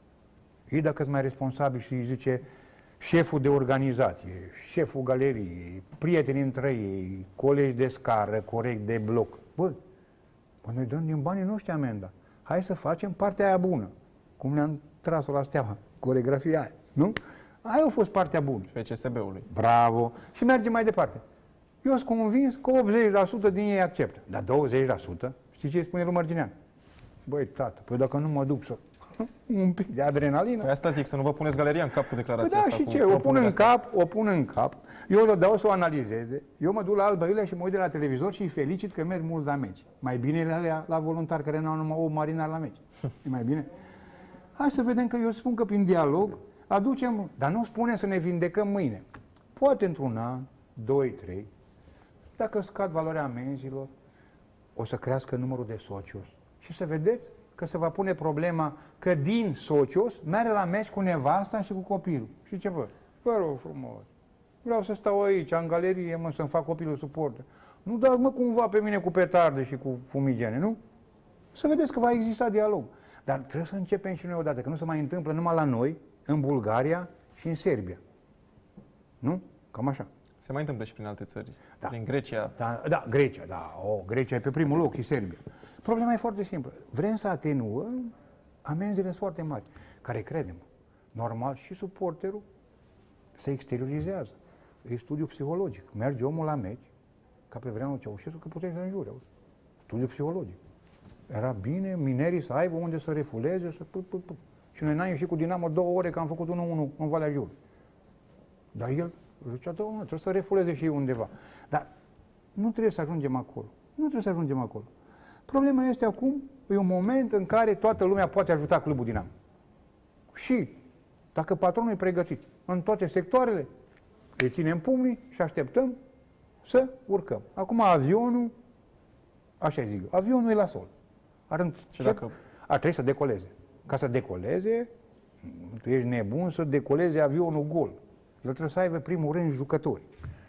Speaker 2: Ei, dacă sunt mai responsabili și îi zice șeful de organizație, șeful galeriei, prieteni între ei, colegi de scară, corect de bloc, bă, bă, noi dăm din banii noștri amenda. Hai să facem partea aia bună. Cum ne-am tras-o la Steaua, coregrafia aia, nu? Aia a fost partea bună.
Speaker 1: F C S B-ului.
Speaker 2: Bravo! Și mergem mai departe. Eu sunt convins că optzeci la sută din ei acceptă. Dar douăzeci la sută, știi ce spune lui Mărginean? Băi, tată, păi dacă nu mă duc să... un pic de adrenalină...
Speaker 1: Păi asta zic, să nu vă puneți galeria în cap cu declarația
Speaker 2: Păi da,
Speaker 1: asta.
Speaker 2: și ce? O pun în cap, o pun în cap, eu o dau să o analizeze, eu mă duc la Alba Iulia și mă uit de la televizor și îi felicit că merg mult la meci. Mai bine la, la voluntari care n-au numai o marinar la meci. E mai bine? Hai să vedem că eu spun că prin dialog aducem, dar nu spunem să ne vindecăm mâine. Poate într-un an, doi, trei, dacă scad valoarea amenzilor, o să crească numărul de socios. Și să vedeți că se va pune problema că din socios merge la meci cu nevasta și cu copilul. Și ce vă? Vă rog frumos, vreau să stau aici, în galerie, mă, să-mi fac copilul suporter. Nu dați, mă, cumva pe mine cu petarde și cu fumigene, nu? Să vedeți că va exista dialog. Dar trebuie să începem și noi odată, că nu se mai întâmplă numai la noi, în Bulgaria și în Serbia. Nu? Cam așa.
Speaker 1: Se mai întâmplă și prin alte țări.
Speaker 2: Da.
Speaker 1: Prin Grecia.
Speaker 2: Da, da, Grecia, da. O, Grecia e pe primul loc și Serbia. Problema e foarte simplă. Vrem să atenuăm amenziile sunt foarte mari, care, credem, normal și suporterul se exteriorizează. E studiu psihologic. Merge omul la meci, ca pe vremea lui Ceaușescu, că puteai să înjuri. Studiu psihologic. Era bine minerii să aibă unde să refuleze, să... Pu, pu, pu. Și noi n-am ieșit cu Dinamo două ore că am făcut unu unu în Valea Jiului. Dar el zicea, domnule, trebuie să refuleze și undeva. Dar nu trebuie să ajungem acolo. Nu trebuie să ajungem acolo. Problema este acum, e un moment în care toată lumea poate ajuta clubul Dinamo. Și, dacă patronul e pregătit în toate sectoarele, îi ținem pumnii și așteptăm să urcăm. Acum avionul, așa zic, avionul e la sol. Ar,
Speaker 1: și dacă...
Speaker 2: ar trebui să decoleze. Ca să decoleze, tu ești nebun să decoleze avionul gol. El trebuie să aibă primul rând jucători,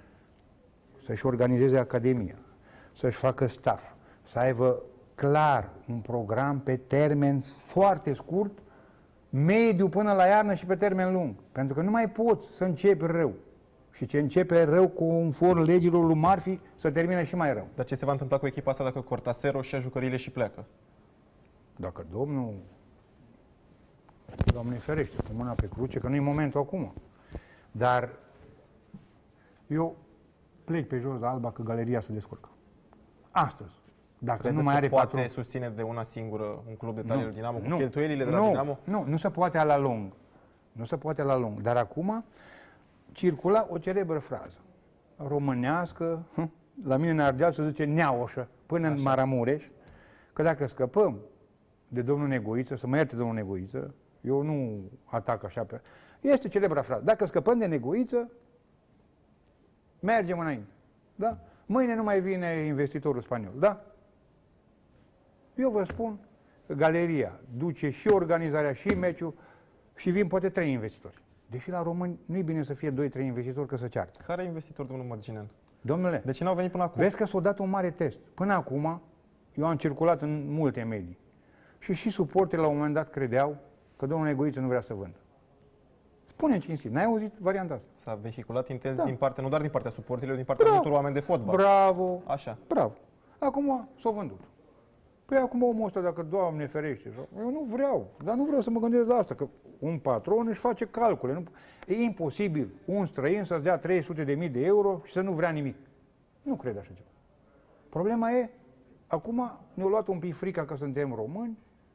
Speaker 2: să-și organizeze academia, să-și facă staff, să aibă clar un program pe termen foarte scurt, mediu până la iarnă și pe termen lung. Pentru că nu mai poți să începi rău. Și ce începe rău conform legilor lui Murphy, să termină și mai rău.
Speaker 1: Dar ce se va întâmpla cu echipa asta dacă Cortasero și-a jucăriile și pleacă?
Speaker 2: Dacă domnul, Doamne ferește, cu mâna pe cruce, că nu e momentul acum. Dar eu plec pe jos de Alba că galeria se descurcă. Astăzi. Dacă
Speaker 1: Credeți
Speaker 2: nu mai
Speaker 1: că
Speaker 2: are
Speaker 1: poate
Speaker 2: patron...
Speaker 1: susține de una singură un club de taliul Dinamo cu
Speaker 2: nu,
Speaker 1: cheltuielile de la
Speaker 2: nu,
Speaker 1: Dinamo?
Speaker 2: Nu, nu se poate la lung. Nu se poate la lung. Dar acum circula o celebră frază românească, la mine în Ardeal se zice neaoșă, până Așa. în Maramureș, că dacă scăpăm de domnul Negoiță, să mă ierte domnul Negoiță, eu nu atac așa pe... Este celebra frază. Dacă scăpăm de Negoiță, mergem înainte. Da? Mâine nu mai vine investitorul spaniol. Da? Eu vă spun că galeria duce și organizarea, și meciul, și vin poate trei investitori. Deși la români nu e bine să fie doi, trei investitori că să ceartă.
Speaker 1: Care investitor, domnul Mărginean?
Speaker 2: Domnule,
Speaker 1: de ce n-au venit până acum?
Speaker 2: Vezi că s-a dat un mare test. Până acum, eu am circulat în multe medii. Și și suporterii la un moment dat credeau că domnul Negoiță nu vrea să vândă. Spune-mi cinstit, n-ai auzit varianta asta?
Speaker 1: S-a vehiculat intens
Speaker 2: Da.
Speaker 1: din partea, nu doar din partea suporterilor, din partea
Speaker 2: Bravo.
Speaker 1: anumitor oameni de fotbal.
Speaker 2: Bravo!
Speaker 1: Așa.
Speaker 2: Bravo! Acum s-a vândut. Păi acum omul ăsta, dacă Doamne ferește, eu nu vreau, dar nu vreau să mă gândesc la asta, că un patron își face calcule. Nu, e imposibil un străin să-ți dea trei sute de mii de euro și să nu vrea nimic. Nu cred așa ceva. Problema e, acum ne-a luat un pic frica că suntem români,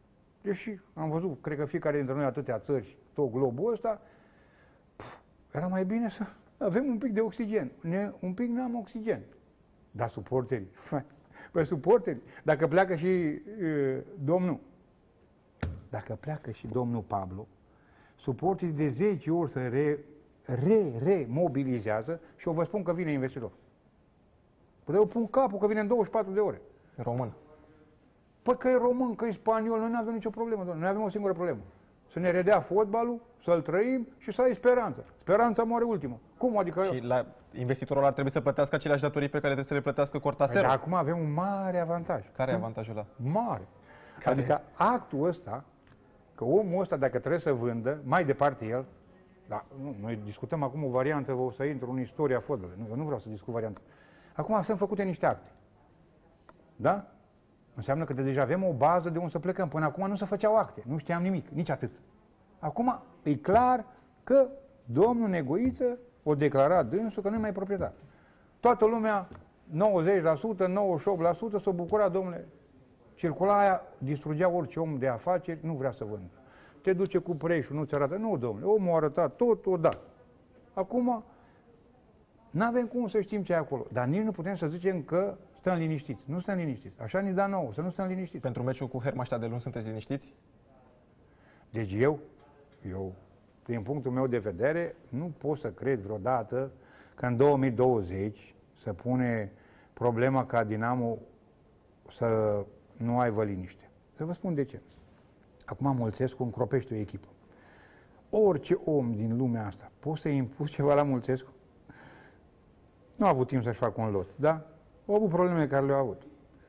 Speaker 2: deși am văzut, cred că fiecare dintre noi atâtea țări, tot globul ăsta, pf, era mai bine să avem un pic de oxigen. Ne, un pic n-am oxigen. Dar suporterii, păi suporterii, dacă pleacă și uh, domnul, dacă pleacă și domnul Pablo, suporterii de zece ori se re, re, remobilizează și eu vă spun că vine investitor. Păi eu pun capul că vine în douăzeci și patru de ore.
Speaker 1: Român.
Speaker 2: Păi că e român, că e spaniol, noi nu avem nicio problemă, doamne. Noi avem o singură problemă. Să ne redea fotbalul, să-l trăim și să ai speranță. Speranța moare ultimă. Cum adică?
Speaker 1: Și la investitorul ar trebui să plătească aceleași datorii pe care trebuie să le plătească Cortasero.
Speaker 2: Păi, dar acum avem un mare avantaj.
Speaker 1: Care e avantajul ăla?
Speaker 2: Mare.
Speaker 1: Care?
Speaker 2: Adică actul ăsta, că omul ăsta dacă trebuie să vândă, mai departe el, dar nu, noi discutăm acum o variantă, o să intru în istoria fotbalului. Nu, eu nu vreau să discut varianta. Acum sunt făcute niște acte. Da? Înseamnă că deja avem o bază de unde să plecăm. Până acum nu se făceau acte, nu știam nimic, nici atât. Acum e clar că domnul Negoiță o declarat dânsul că nu e mai proprietar. Toată lumea, nouăzeci la sută, nouăzeci și opt la sută s-o bucura, domnule, circula aia, distrugea orice om de afaceri, nu vrea să vândă. Te duce cu preșul, nu-ți arată. Nu, domnule, omul a arătat tot, o dat. Acum, n-avem cum să știm ce e acolo, dar nici nu putem să zicem că stăm liniștiți. Nu stăm liniștiți. Așa ni da nouă, să nu stăm liniștiți.
Speaker 1: Pentru meciul cu Hermannstadt de luni sunteți liniștiți?
Speaker 2: Deci eu, eu, din punctul meu de vedere, nu pot să cred vreodată că în două mii douăzeci se pune problema ca Dinamo să nu aibă liniște. Să vă spun de ce. Acum Mulțescu încropește o echipă. Orice om din lumea asta poate să impus ceva la Mulțescu? Nu a avut timp să-și facă un lot, da? Au avut problemele care le-au avut.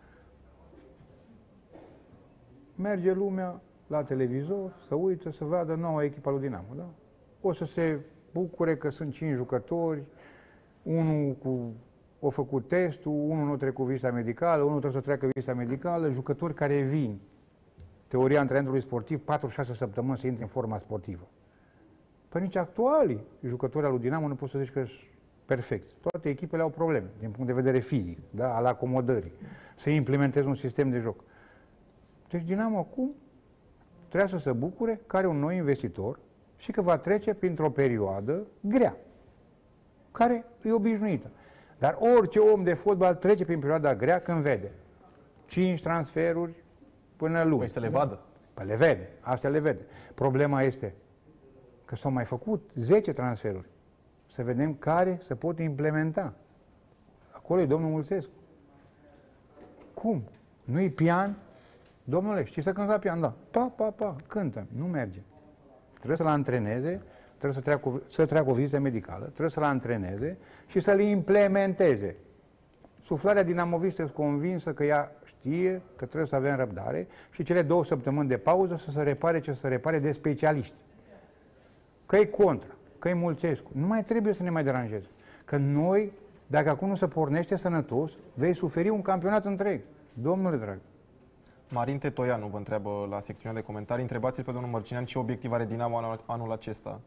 Speaker 2: Merge lumea la televizor, să uită, să vadă noua echipă lui Dinamo, da? O să se bucure că sunt cinci jucători, unul cu a făcut testul, unul nu trecut vizita medicală, unul trebuie să treacă vizita medicală, jucători care vin. Teoria antrenorului sportiv, patru șase săptămâni să intre în forma sportivă. Păi nici actualii jucători al lui Dinamo nu pot să zici că sunt perfecți. Toate echipele au probleme, din punct de vedere fizic, da? Al acomodării, să implementeze un sistem de joc. Deci Dinamo acum trebuie să se bucure că are un nou investitor și că va trece printr-o perioadă grea, care e obișnuită. Dar orice om de fotbal trece prin perioada grea când vede cinci transferuri până luni.
Speaker 1: Păi să le vadă.
Speaker 2: Păi le vede, astea le vede. Problema este că s-au mai făcut zece transferuri. Să vedem care se pot implementa. Acolo e domnul Mulțescu. Cum? Nu-i pian? Domnule, știi să cânti la pian? Da. Pa, pa, pa, cântă. Nu merge. Trebuie să-l antreneze, trebuie să treacă, să treacă o vizită medicală, trebuie să-l antreneze și să-l implementeze. Suflarea dinamovistă este convinsă că ea știe că trebuie să avem răbdare și cele două săptămâni de pauză să se repare ce să se repare de specialiști. Că e contra, că e Mulțescu. Nu mai trebuie să ne mai deranjeze. Că noi, dacă acum nu se pornește sănătos, vei suferi un campionat întreg. Domnule drag.
Speaker 1: Marin Tetoianu vă întreabă la secțiunea de comentarii. Întrebați-l pe domnul Mărcinean ce obiectiv are Dinamo anul, anul acesta.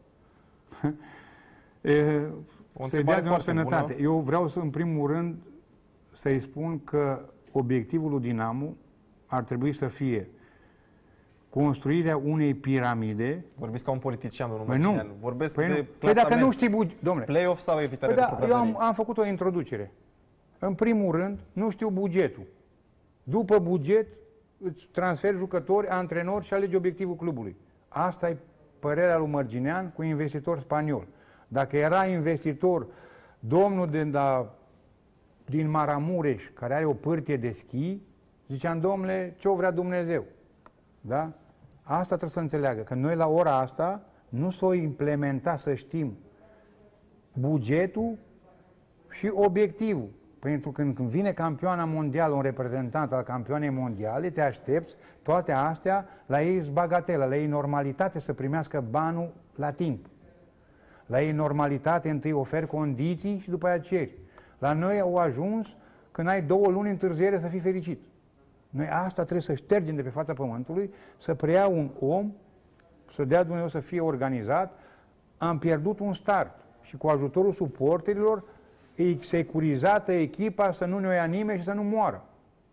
Speaker 2: E,
Speaker 1: O
Speaker 2: să-i dea
Speaker 1: foarte
Speaker 2: sănătate.
Speaker 1: bună.
Speaker 2: Eu vreau să, în primul rând, să-i spun că obiectivul lui Dinamo ar trebui să fie construirea unei piramide.
Speaker 1: Vorbiți ca un politician, domnul
Speaker 2: Păi
Speaker 1: Mărcinean.
Speaker 2: nu.
Speaker 1: Vorbesc
Speaker 2: Păi,
Speaker 1: de
Speaker 2: nu.
Speaker 1: plasament.
Speaker 2: Păi dacă nu știi, buge... domnule,
Speaker 1: Play-off sau evitare
Speaker 2: păi
Speaker 1: de
Speaker 2: da, eu
Speaker 1: trofearii?
Speaker 2: am, am făcut o introducere. În primul rând, nu știu bugetul. După buget, îți transferi jucători, antrenori și alegi obiectivul clubului. Asta e părerea lui Mărginean cu investitor spaniol. Dacă era investitor domnul din, da, din Maramureș, care are o pârtie de schi, ziceam, domnule, ce o vrea Dumnezeu? Da? Asta trebuie să înțeleagă, că noi la ora asta nu s-o implementa, să știm, bugetul și obiectivul. Pentru că când vine campioana mondială, un reprezentant al campioanei mondiale, te aștepți toate astea, la ei bagatelă, la ei normalitate să primească banul la timp. La ei normalitate întâi oferi condiții și după aia ceri. La noi au ajuns când ai două luni întârziere să fii fericit. Noi asta trebuie să ștergem de pe fața pământului, să preia un om, să dea Dumnezeu să fie organizat. Am pierdut un start și cu ajutorul suporterilor e securizată echipa să nu ne o ia nimeni și să nu moară.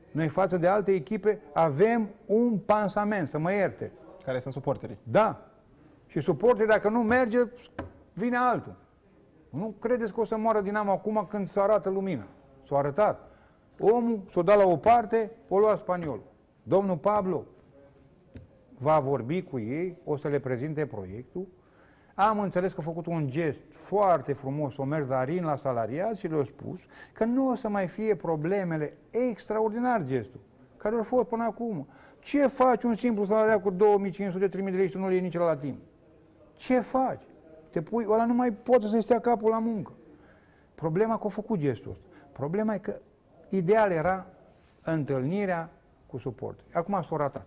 Speaker 2: Noi față de alte echipe avem un pansament, să mă ierte.
Speaker 1: Care sunt suporterii.
Speaker 2: Da. Și suporterii, dacă nu merge, vine altul. Nu credeți că o să moară Dinamo acum când se arată lumina. S-a arătat. Omul s-a dat la o parte, o lua Spaniolul. Domnul Pablo va vorbi cu ei, o să le prezinte proiectul. Am înțeles că a făcut un gest foarte frumos, o mers Darin la salariați și le-a spus că nu o să mai fie problemele, extraordinar gestul, care au fost până acum. Ce faci un simplu salariat cu două mii cinci sute de trei mii de lei și nu le iei nici la timp? Ce faci? Te pui, ăla nu mai poate să-i stea capul la muncă. Problema că a făcut gestul ăsta. Problema e că ideal era întâlnirea cu suport. Acum s-a ratat.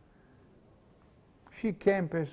Speaker 2: Și Kempes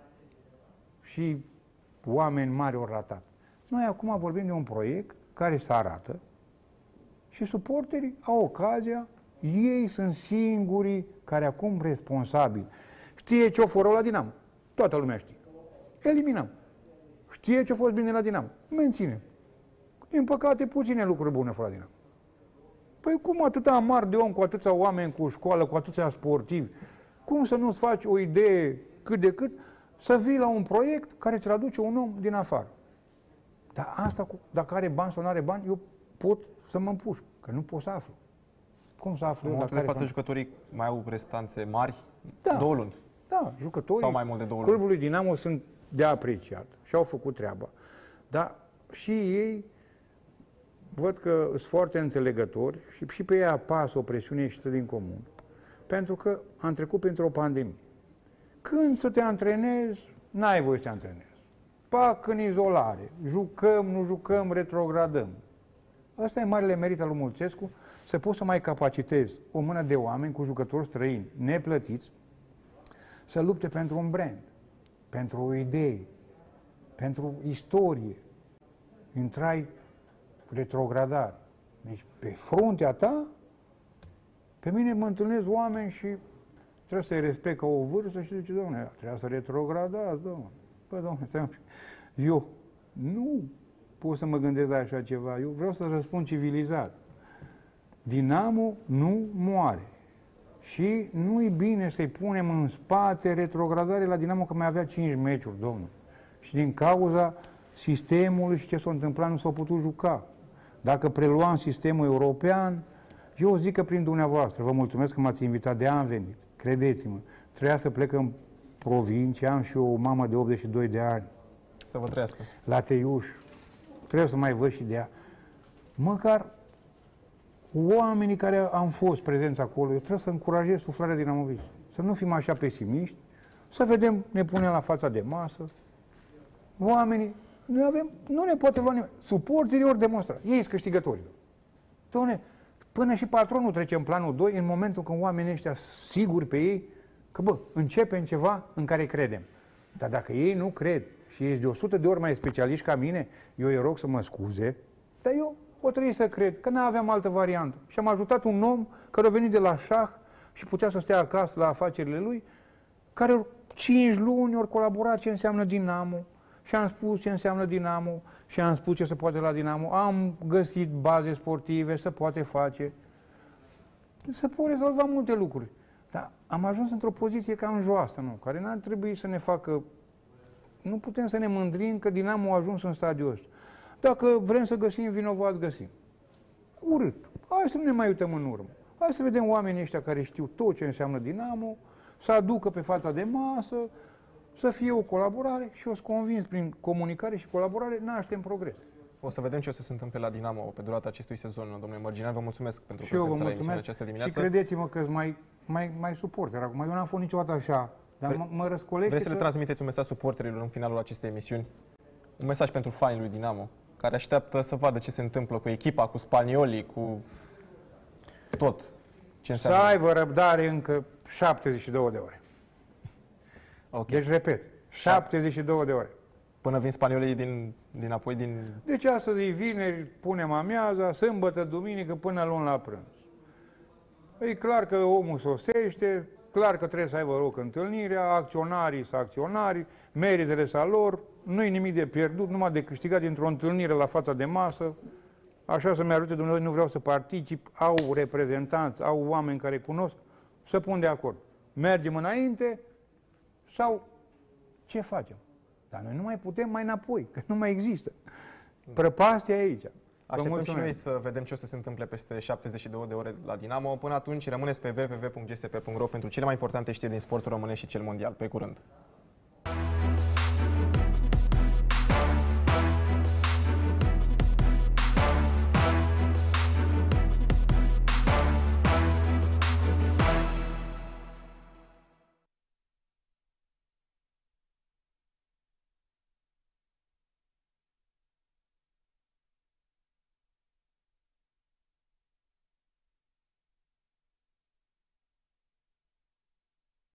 Speaker 2: și oameni mari au ratat. Noi acum vorbim de un proiect care se arată și suporterii au ocazia, ei sunt singurii care acum responsabili. Știe ce-o fost rău la Dinamo? Toată lumea știe. Eliminăm. Știe ce-a fost bine la Dinamo? Menținem. Din păcate, puține lucruri bune fără Dinamo. Păi cum atâta amar de om, cu atâția oameni cu școală, cu atâția sportivi, cum să nu-ți faci o idee cât de cât, să vii la un proiect care ți-l aduce un om din afară. Dar asta, cu, dacă are bani sau nu are bani, eu pot să mă împușc, că nu pot să aflu. Cum să aflu?
Speaker 1: În
Speaker 2: Eu,
Speaker 1: momentul de față, jucătorii mai au restanțe mari?
Speaker 2: Da.
Speaker 1: Două luni.
Speaker 2: Da, jucătorii
Speaker 1: sau mai mult de două luni.
Speaker 2: Clubului Dinamo sunt de apreciat și au făcut treaba. Dar și ei văd că sunt foarte înțelegători și, și pe ei apasă o presiune ieșită din comun. Pentru că am trecut printr-o pandemie. Când să te antrenezi, n-ai voie să te antrenezi. Pac în izolare, jucăm, nu jucăm, retrogradăm. Ăsta e marele merit al lui Mulțescu, să poți să mai capacitezi o mână de oameni cu jucători străini neplătiți, să lupte pentru un brand, pentru o idee, pentru istorie. Intrai retrogradare. Deci pe fruntea ta, pe mine mă întâlnesc oameni și trebuie să-i respect ca o vârstă și zice, dom'le, trebuie să retrogradați, dom'le. Păi, dom'le, eu nu pot să mă gândesc la așa ceva. Eu vreau să răspund civilizat. Dinamo nu moare. Și nu-i bine să-i punem în spate retrogradare la Dinamo, că mai avea cinci meciuri, domnule. Și din cauza sistemului și ce s-a întâmplat, nu s-a putut juca. Dacă preluam sistemul european, eu zic că prin dumneavoastră, vă mulțumesc că m-ați invitat, de an venit. Credeți-mă, trebuia să plec în provincie, am și eu o mamă de optzeci și doi de ani.
Speaker 1: Să vă trăiască.
Speaker 2: La Teiuș. Trebuie să mai văd și de ea. Măcar oamenii care am fost prezenți acolo, eu trebuie să încurajez suflarea dinamovist. Să nu fim așa pesimiști, să vedem, ne punem la fața de masă. Oamenii, noi avem, nu ne poate lua nimeni. Suporterii ori demonstra. Ei sunt câștigătorii. Doamne, până și patronul trece în planul doi, în momentul când oamenii ăștia siguri pe ei, că bă, începem ceva în care credem. Dar dacă ei nu cred și ești de o sută de ori mai specialiști ca mine, eu îi rog să mă scuze, dar eu o trebuie să cred, că n-aveam altă variantă. Și am ajutat un om care a venit de la șah și putea să stea acasă la afacerile lui, care cinci luni ori colaborat ce înseamnă Dinamo, și am spus ce înseamnă Dinamo, și am spus ce se poate la Dinamo, am găsit baze sportive, se poate face, se pot rezolva multe lucruri. Dar am ajuns într-o poziție cam joasă, nu? Care n-ar trebui să ne facă... Nu putem să ne mândrim că Dinamo a ajuns în stadiul ăsta. Dacă vrem să găsim vinovați, găsim. Urât. Hai să nu ne mai uităm în urmă. Hai să vedem oamenii ăștia care știu tot ce înseamnă Dinamo, să aducă pe fața de masă, să fie o colaborare și o să convins prin comunicare și colaborare naștem progres.
Speaker 1: O să vedem ce o să se întâmple la Dinamo pe durata acestui sezon, domnule Mărginean. Vă mulțumesc pentru
Speaker 2: și eu vă
Speaker 1: prezența la
Speaker 2: mulțumesc
Speaker 1: emisiunea această dimineață.
Speaker 2: Și credeți-mă că mai, mai, mai suporter acum. Eu n-am fost niciodată așa, dar
Speaker 1: Vre-
Speaker 2: mă, mă răscolește.
Speaker 1: Vreți să le
Speaker 2: că...
Speaker 1: transmiteți un mesaj suporterilor în finalul acestei emisiuni? Un mesaj pentru fanii lui Dinamo, care așteaptă să vadă ce se întâmplă cu echipa, cu spaniolii, cu tot. Ce
Speaker 2: Să
Speaker 1: înseamnă?
Speaker 2: aibă răbdare încă șaptezeci și două de ore.
Speaker 1: Okay.
Speaker 2: Deci, repet, șaptezeci și două de ore.
Speaker 1: Până vin spaniolii din, din apoi din...
Speaker 2: Deci astăzi e vineri, punem amiaza, sâmbătă, duminică, până luni la prânz. E clar că omul sosește, clar că trebuie să aibă loc întâlnirea, acționarii să acționari, meritele să lor, nu-i nimic de pierdut, numai de câștigat dintr-o întâlnire la fața de masă. așa să-mi ajute Dumnezeu, nu vreau să particip, au reprezentanți, au oameni care cunosc, să pun de acord. Mergem înainte sau ce facem? Dar noi nu mai putem mai înapoi, că nu mai există. Prăpastia e aici.
Speaker 1: Așteptăm și noi să vedem ce o să se întâmple peste șaptezeci și două de ore la Dinamo. Până atunci, rămâneți pe w w w punct g s p punct r o pentru cele mai importante știri din sportul românesc și cel mondial. Pe curând!